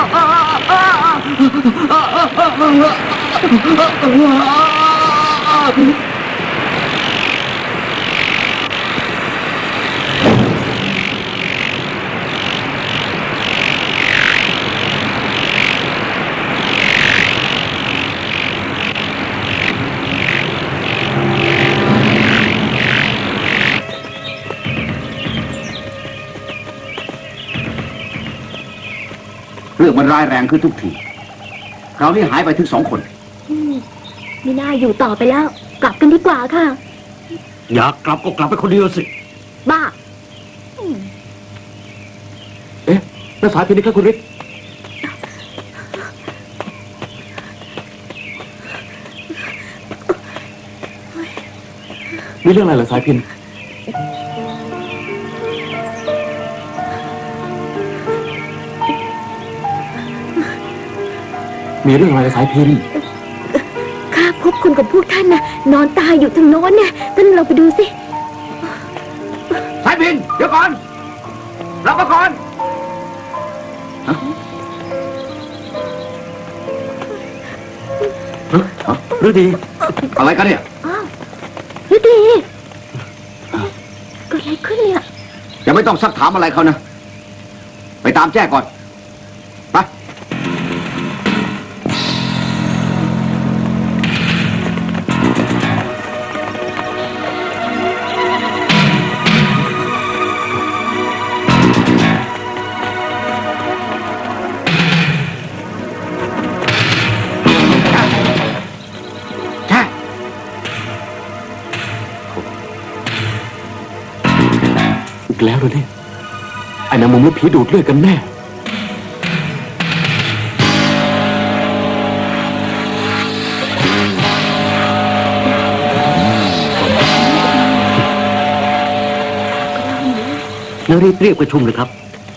เรื่องมันร้ายแรงขึ้นทุกทีคราวนี้หายไปถึง2 คนไม่น่าอยู่ต่อไปแล้ว กลับกันดีกว่าค่ะอยากกลับก็กลับไปคนเดียวสิบ้าเอ๊ะแล้วสายพินนี่ครับคุณฤทธิ์มีเรื่องอะไรเหรอสายพินมีเรื่องอะไรสายพินข้าพบคนกับพวกท่านนะนอนตายอยู่ทางโน้นเนี่ยท่านเราไปดูสิสายพินเดี๋ยวก่อนรับมาก่อนฤดีอะไรกันเนี่ยฤดีเกิดอะไรขึ้นเนี่ยยังไม่ต้องซักถามอะไรเขานะไปตามแจ้ก่อนไปแล้วเลยเนี่ยไอ้นางมุมและผีดูดเลือดกันแน่แล้วรีบเรียกประชุมเลยครับ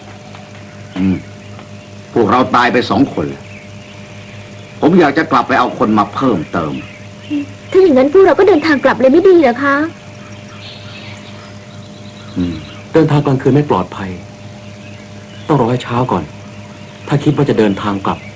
พวกเราตายไป2 คนผมอยากจะกลับไปเอาคนมาเพิ่มเติมถ้าอย่างนั้นพวกเราก็เดินทางกลับเลยไม่ดีเหรอคะเดินทางกลางคืนไม่ปลอดภัยต้องรอให้เช้าก่อนถ้าคิดว่าจะเดินทางกลับ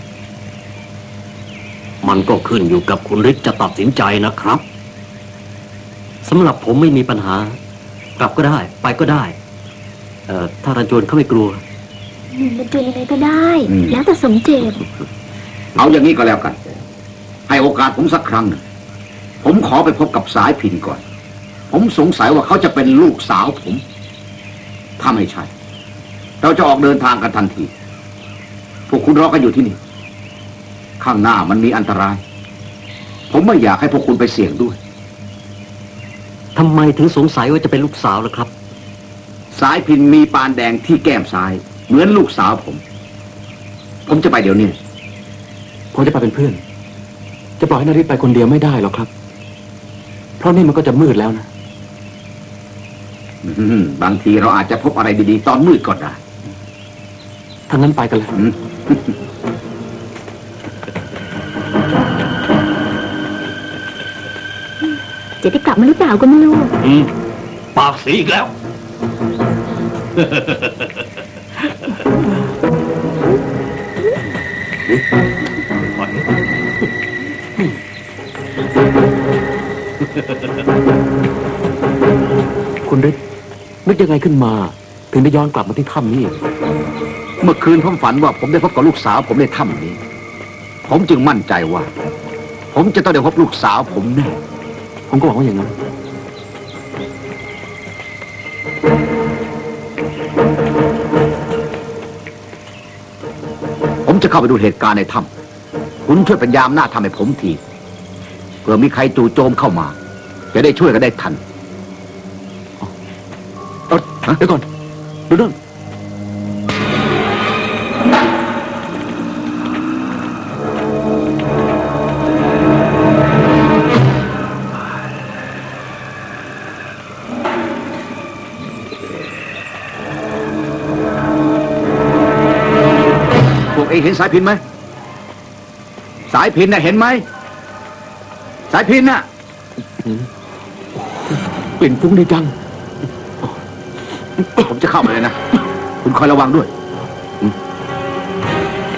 มันก็ขึ้นอยู่กับคุณฤทธิ์จะตัดสินใจนะครับสำหรับผมไม่มีปัญหากลับก็ได้ไปก็ได้ถ้ารันจวนเขาไม่กลัวรันจวนยังไงก็ได้แล้วแต่สมเจตเอาอย่างนี้ก็แล้วกันให้โอกาสผมสักครั้งหนึ่งผมขอไปพบกับสายพินก่อนผมสงสัยว่าเขาจะเป็นลูกสาวผมถ้าไม่ใช่เราจะออกเดินทางกันทันทีพวกคุณรอกันอยู่ที่นี่ข้างหน้ามันมีอันตรายผมไม่อยากให้พวกคุณไปเสี่ยงด้วยทำไมถึงสงสัยว่าจะเป็นลูกสาวล่ะครับสายพินมีปานแดงที่แก้มซ้ายเหมือนลูกสาวผมจะไปเดี๋ยวนี้ผมจะไปเป็นเพื่อนจะปล่อยให้นฤทธิ์ไปคนเดียวไม่ได้หรอกครับเพราะนี่มันก็จะมืดแล้วนะบางทีเราอาจจะพบอะไรดีๆตอนมืดก็ได้ถ้างั้นไปกันเลยจะได้กลับมาหรือเปล่าก็ไม่รู้ปากสีอีกแล้วคุณฤทธิ์นึกยังไงขึ้นมาถึงได้ย้อนกลับมาที่ถ้ำนี้เมื่อคืนผมฝันว่าผมได้พบกับลูกสาวผมในถ้ำนี้ผมจึงมั่นใจว่าผมจะต้องได้พบลูกสาวผมแน่ผมก็หวังว่าอย่างนั้นผมจะเข้าไปดูเหตุการณ์ในถ้ำคุณช่วยเป็นยามหน้าทำให้ผมทีเผื่อมีใครจู่โจมเข้ามาจะได้ช่วยกันได้ทันเดี๋ยวก่อนดูนั่นพวกเองเห็นสายพินไหมสายพินน่ะเห็นไหมสายพินน่ะกลิ่นฟุ้งดีจังผมจะเข้ามาเลยนะคุณคอยระวังด้วย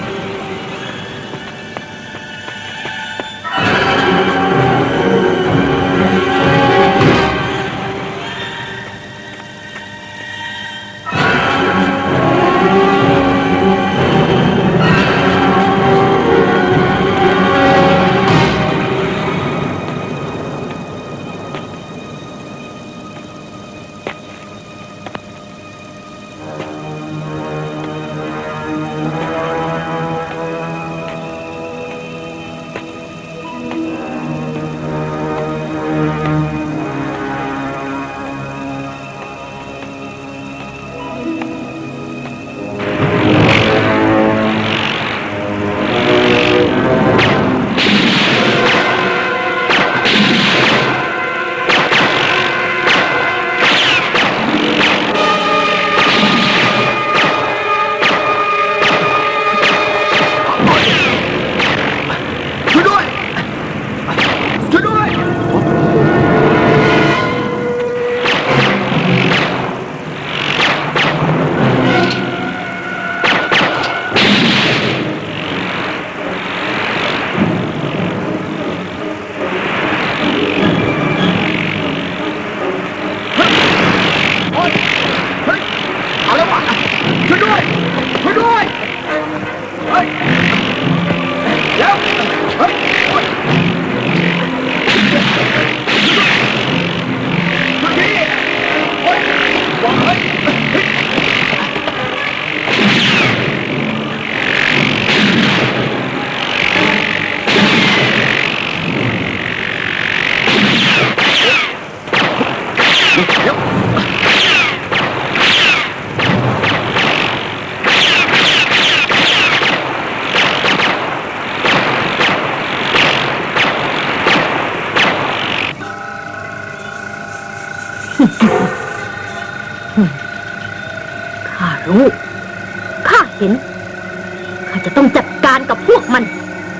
จะต้องจัดการกับพวกมัน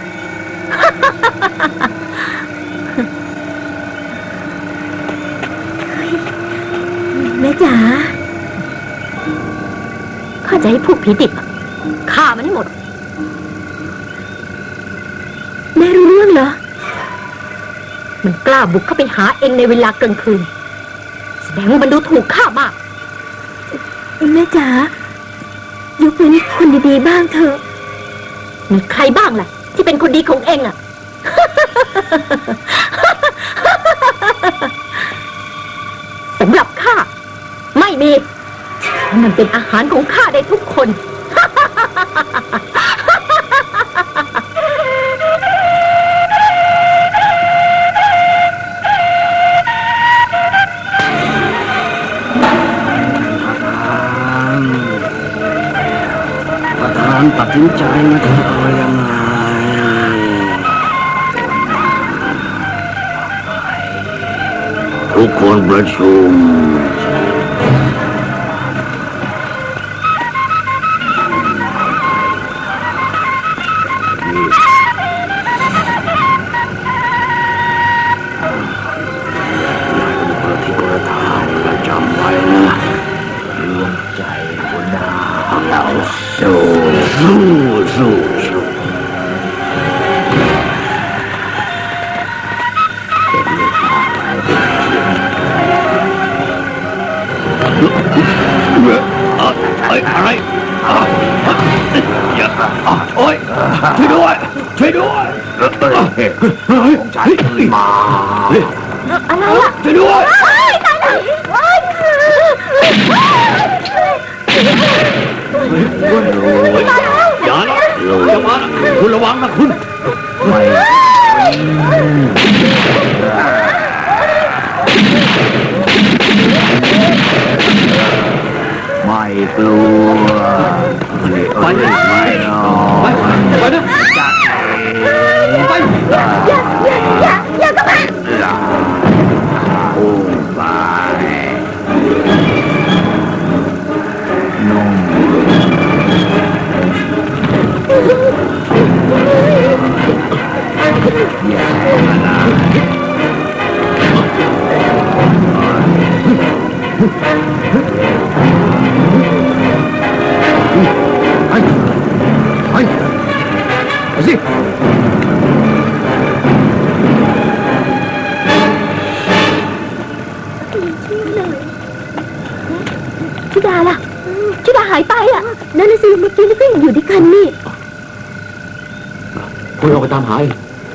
แม่จ๋าข้าจะให้พวกผีดิบฆ่ามันให้หมดแม่รู้เรื่องเหรอมันกล้าบุกเข้าไปหาเองในเวลากลางคืนแสดงว่ามันดูถูกข้ามากแม่จ๋ายกเว้นคนดีๆบ้างเถอะมีใครบ้างล่ะที่เป็นคนดีของเองอ่ะ สำหรับข้าไม่มีมันเป็นอาหารของข้าได้ทุกคนประธานตัดสินใจมาจะเอายังไงทุกคนประชุมช่วยด้วยผมใช้ปืนมาอะไรอ่ะช่วยด้วยตายแล้วอย่านะอย่ามาคุณระวังนะคุณไม่กลัวไปนะไปอย่ากลับมาโอ้ไปนุ่มอย่ามาละไปสิชุดาล่ะชุดาหายไปอ่ะนั่นน่ะสิเมื่อกี้นี่ก็ยังอยู่ด้วยกันนี่คุยออกไปตามหา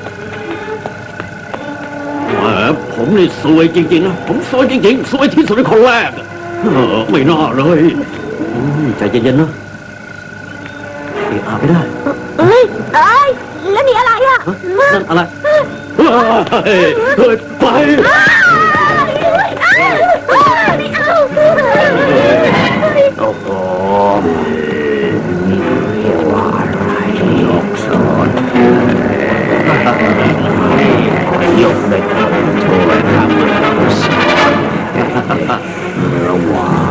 แหมผมนี่สวยจริงๆนะผมสวยจริงๆสวยที่สุดในคนแรกไม่น่าเลยใจเย็นๆนะอาบไม่ได้เอ้ยแล้วนี่อะไรอ่ะนั่นอะไรไปโอ้โหนี่เรียกว่าอะไรยกสอนยกได้ครบถ้วนครับสอนระวัง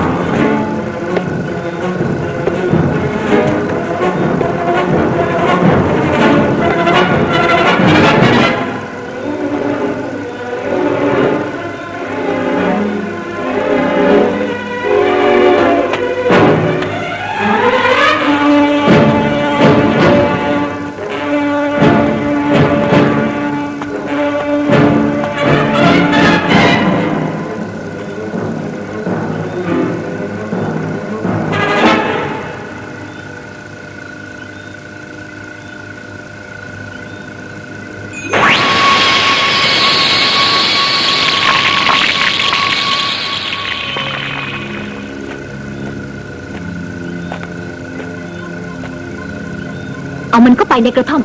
เอามันเข้าไปในกระท่อม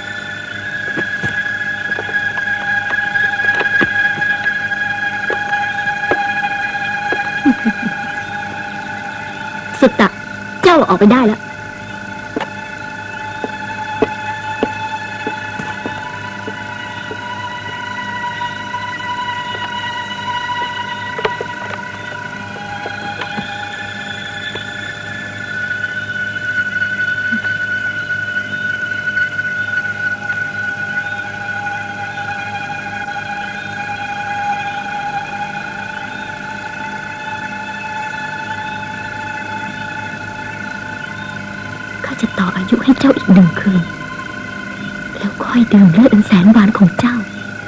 เจ้าออกไปได้แล้วจะต่ออายุให้เจ้าอีก1 คืนแล้วค่อยดื่มเลือดอันแสนหวานของเจ้า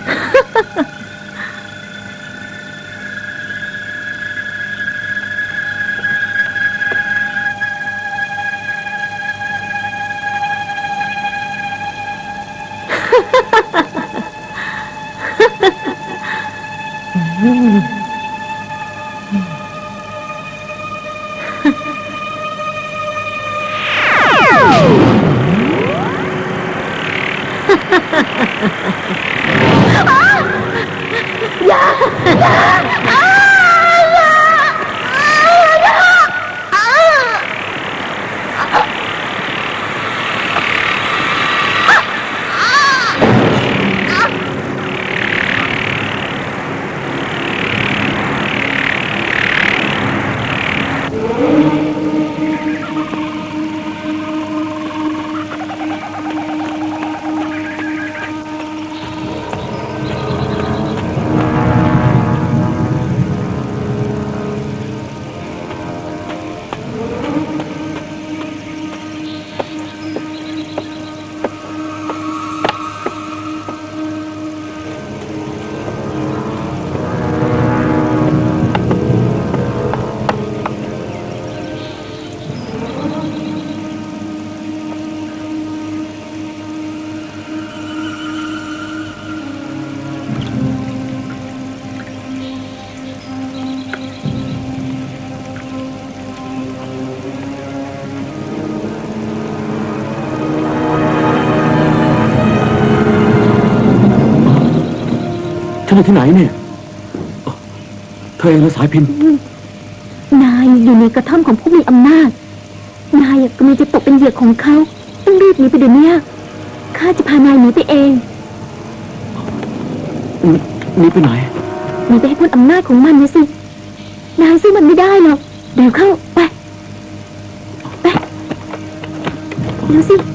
อยู่ที่ไหนเนี่ยเธอเองนะสายพินนายอยู่ในกระท่อมของผู้มีอำนาจนายกำลังจะตกเป็นเหยื่อของเขาต้องรีบหนีไปเดี๋ยวนี้ข้าจะพานายหนีไปเองหนีไปไหนหนีไปให้พ้นอำนาจของมันนะสินายสู้มันไม่ได้หรอกเดี๋ยวเข้าไปเดี๋ยวสิ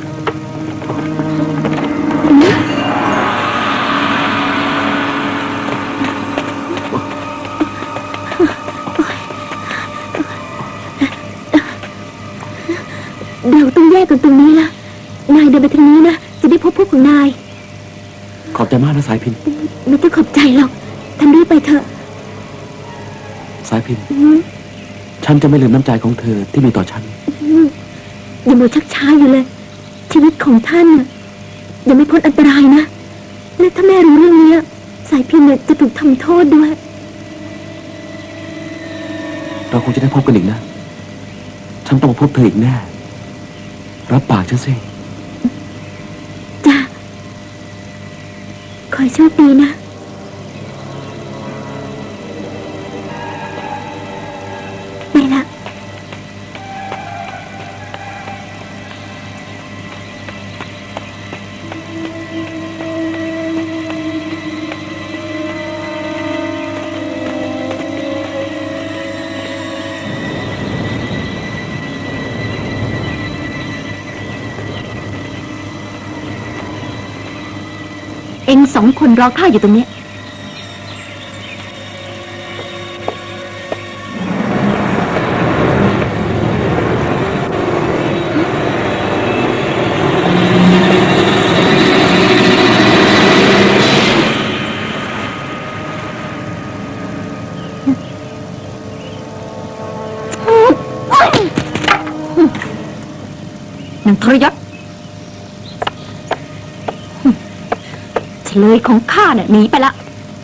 เราต้องแยกกันตรงนี้ละนายเดินไปทางนี้นะจะได้พบพวกของนายขอบใจมากนะสายพินไม่ต้องขอบใจหรอกท่านรีบไปเถอะสายพินฉันจะไม่ลืมน้ำใจของเธอที่มีต่อฉันอย่ามัวชักช้าอยู่เลยชีวิตของท่านยังไม่พ้นอันตรายนะและถ้าแม่รู้เรื่องนี้สายพินจะถูกทำโทษด้วยเราคงจะได้พบกันอีกนะฉันต้องมาพบเธออีกแน่รับปากฉันสิจ้ะขอให้โชคดีนะไปละเอง2 คนรอข้าอยู่ตรงนี้นางทรยศเฉลยของข้าเนี่ยหนีไปละ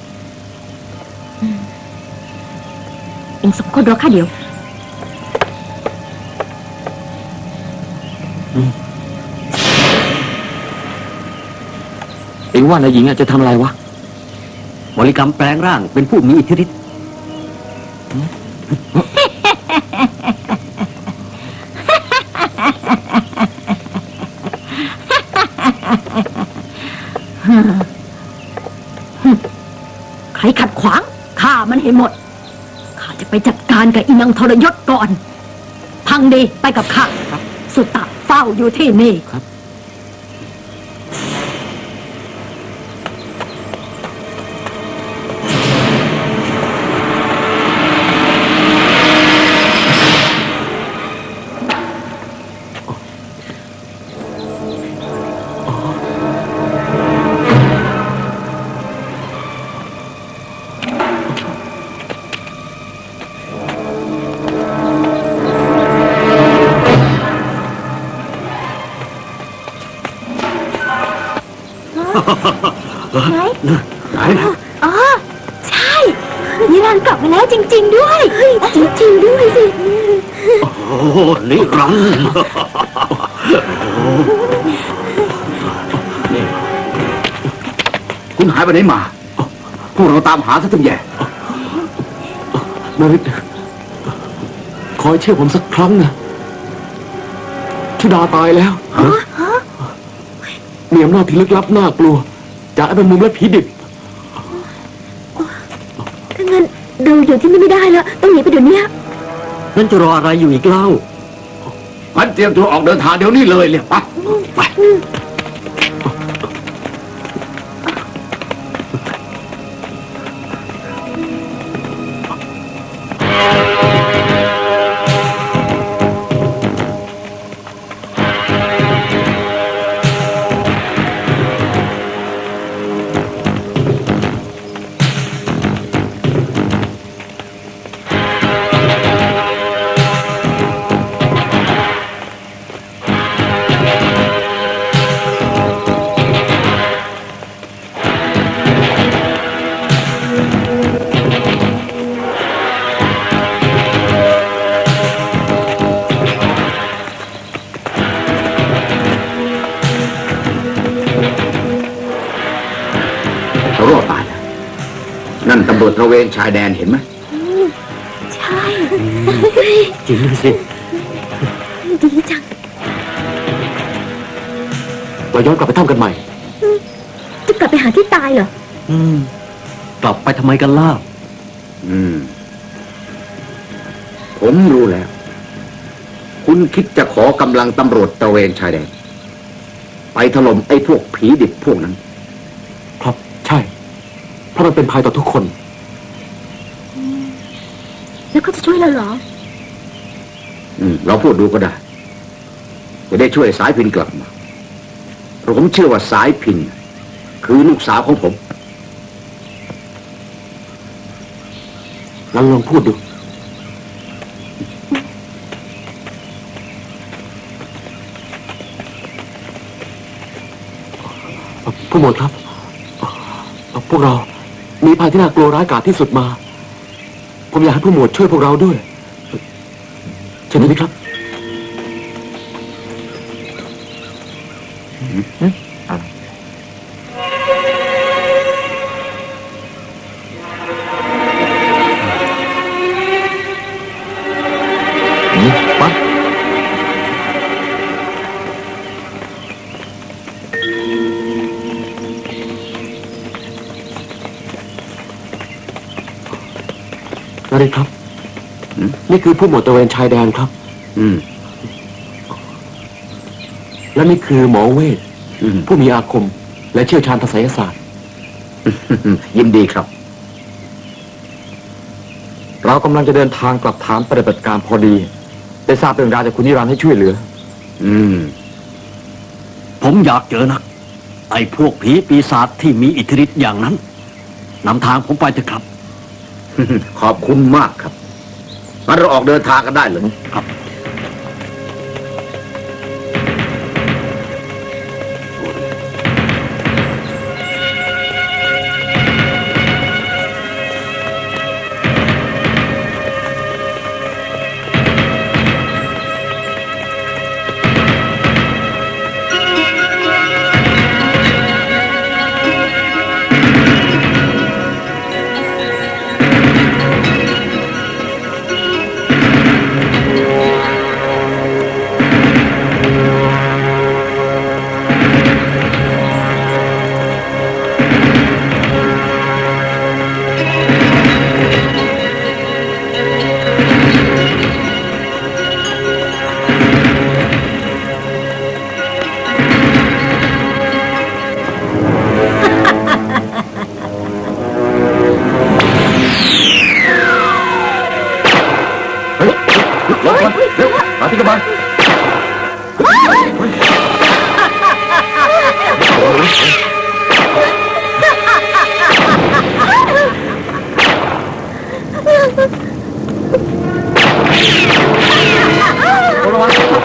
เอง2 คนรอข้าเดียวเองว่านายหญิงจะทำอะไรวะบริกรรมแปลงร่างเป็นผู้มีอิทธิฤทธิ์ใครขัดขวางฆ่ามันให้หมดข้าจะไปจัดการกับอีนางทรยศก่อนพังดีไปกับข้าสุตตะเฝ้าอยู่ที่นี่ครับอ๋อใช่นิรันดร์กลับมาแล้วจริงๆด้วยจริงๆด้วยสิโอ้นิรันดร์คุณหายไปไหนมาพวกเราตามหาซะจนแย่นาริตขอให้เชื่อผมสักครั้งนะธิดาตายแล้วมีอำนาจที่ลึกลับน่ากลัวจากไอ้เป็นมุมและผีดิบถ้างั้นเราอยู่ที่นี่ไม่ได้แล้วต้องหนีไปเดี๋ยวนี้นั่นจะรออะไรอยู่อีกเล่างั้นเตรียมตัวออกเดินทางเดี๋ยวนี้เลยเนี่ยไปนั่นตำรวจตระเวนชายแดนเห็นไหมใช่จริงสิดีจังเราย้อนกลับไปทำกันใหม่จะกลับไปหาที่ตายเหรอกลับไปทำไมกันล่ะผมรู้แล้วคุณคิดจะขอกำลังตำรวจตระเวนชายแดนไปถล่มไอ้พวกผีดิบพวกนั้นครับใช่เพราะมันเป็นภัยต่อทุกคนแล้วก็จะช่วยเราเหรอเราพูดดูก็ได้จะได้ช่วยสายพินกลับมาผมเชื่อว่าสายพินคือลูกสาวของผมลองพูดดูผู้หมวดครับพวกเรามีภัยที่น่ากลัวร้ายกาจที่สุดมาผมอยากให้ผู้หมวดช่วยพวกเราด้วยเชิญเลยครับปั๊บนาริตครับนี่คือผู้หมวดตระเวนชายแดนครับและนี่คือหมอเวทผู้มีอาคมและเชี่ยวชาญทางไสยศาสตร์ยินดีครับเรากำลังจะเดินทางกลับฐานปฏิบัติการพอดีได้ทราบเรื่องราวจากคุณนิรันดร์ให้ช่วยเหลือผมอยากเจอนักไอ้พวกผีปีศาจที่มีอิทธิฤทธิ์อย่างนั้นนำทางผมไปเถอะครับขอบคุณมากครับงั้นเราออกเดินทางกันได้เลยครับ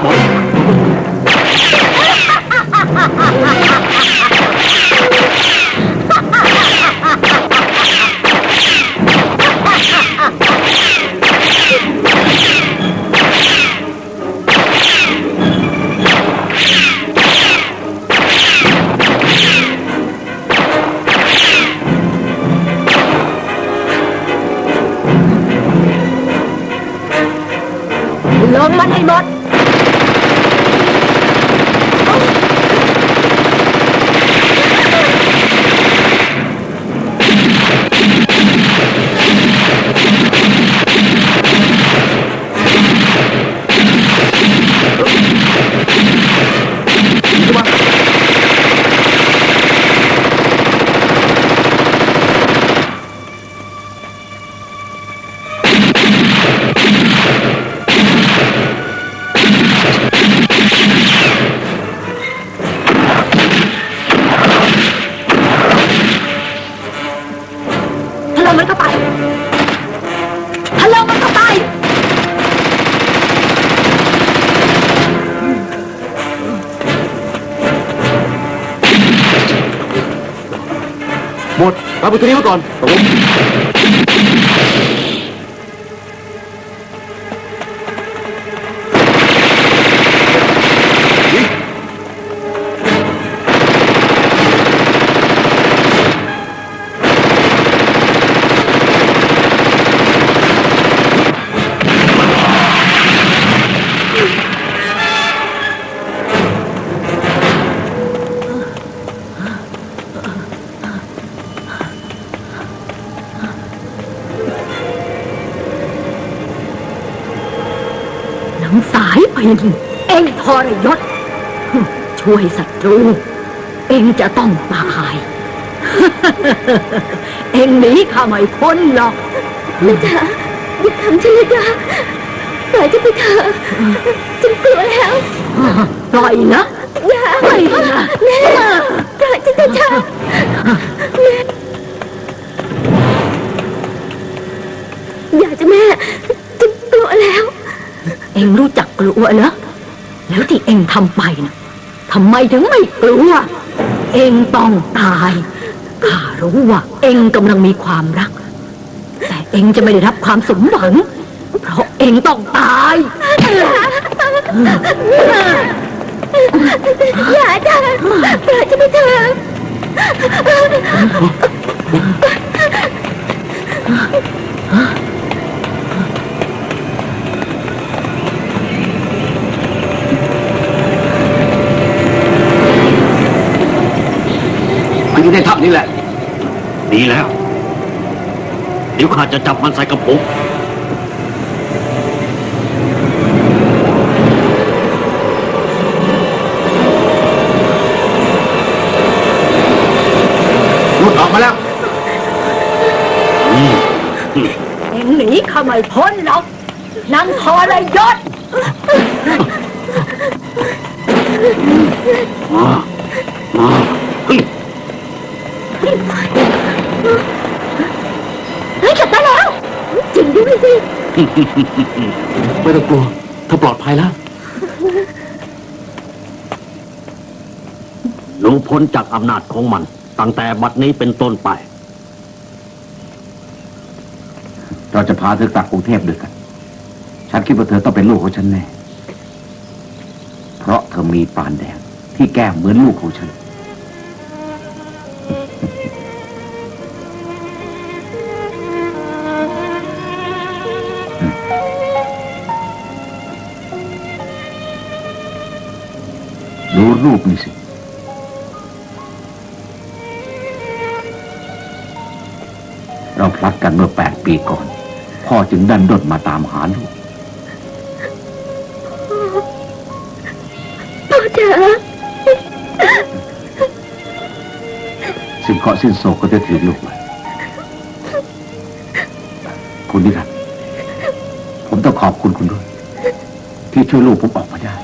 ลงมันให้หมดหมดเอาไปตัวนี้มาก่อนตกลงสายไปเอ็งทรยศช่วยศัตรูเอ็งจะต้องตายเอ็งหนีข้าไม่พ้นหรอกแม่จ๋าอย่าทำฉันเลยจ้ะปล่อยฉันไปเถอะฉันกลัวแล้วปล่อยนะอย่าปล่อยนะแม่ปล่อยฉันเถอะจ้ะแม่อย่าจ้ะแม่ฉันกลัวแล้วเอ็งรู้จักกลัวเหรอแล้วที่เอ็งทำไปนะทำไมถึงไม่กลัวเอ็งต้องตายข้ารู้ว่าเอ็งกำลังมีความรักแต่เอ็งจะไม่ได้รับความสมหวังเพราะเอ็งต้องตายอย่าจ้ะปล่อยฉันไปเถอะอยู่ในถ้ำนี่แหละดีแล้วเดี๋ยวข้าจะจับมันใส่กระปุกหลุดออกมาแล้วเอ็งหนีข้าไม่พ้นหรอกนางทรยศมาเฮ้ยจับได้แล้วจริงด้วยสิไม่ต้องกลัวเธอปลอดภัยแล้วหนูพ้นจากอำนาจของมันตั้งแต่บัดนี้เป็นต้นไปเราจะพาเธอกลับกรุงเทพด้วยกันฉันคิดว่าเธอต้องเป็นลูกของฉันแน่เพราะเธอมีปานแดงที่แก้มเหมือนลูกของฉันดูรูปนี่สิเราพลัดกันเมื่อ8 ปีก่อนพ่อจึงดันด้นมาตามหาลูกพ่อจ๋าสิ้นเคราะห์สิ้นโศกก็จะถือลูกไว้คุณนิรันดร์ผมต้องขอบคุณคุณด้วยที่ช่วยลูกผมออกมาได้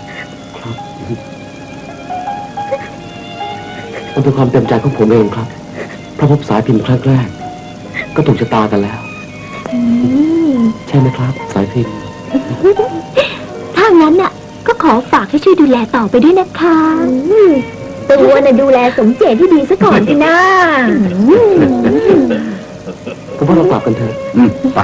มันเป็นความเต็มใจของผมเองครับเพราะพบสายพิมพ์ครั้งแรกก็ถูกชะตากันแล้วใช่ไหมครับสายพิมพ์ถ้างั้นน่ะก็ขอฝากให้ช่วยดูแลต่อไปด้วยนะคะตัวน่ะดูแลสมเจตที่ดีซะก่อนสินะผมว่าเรากลับกันเถอะไป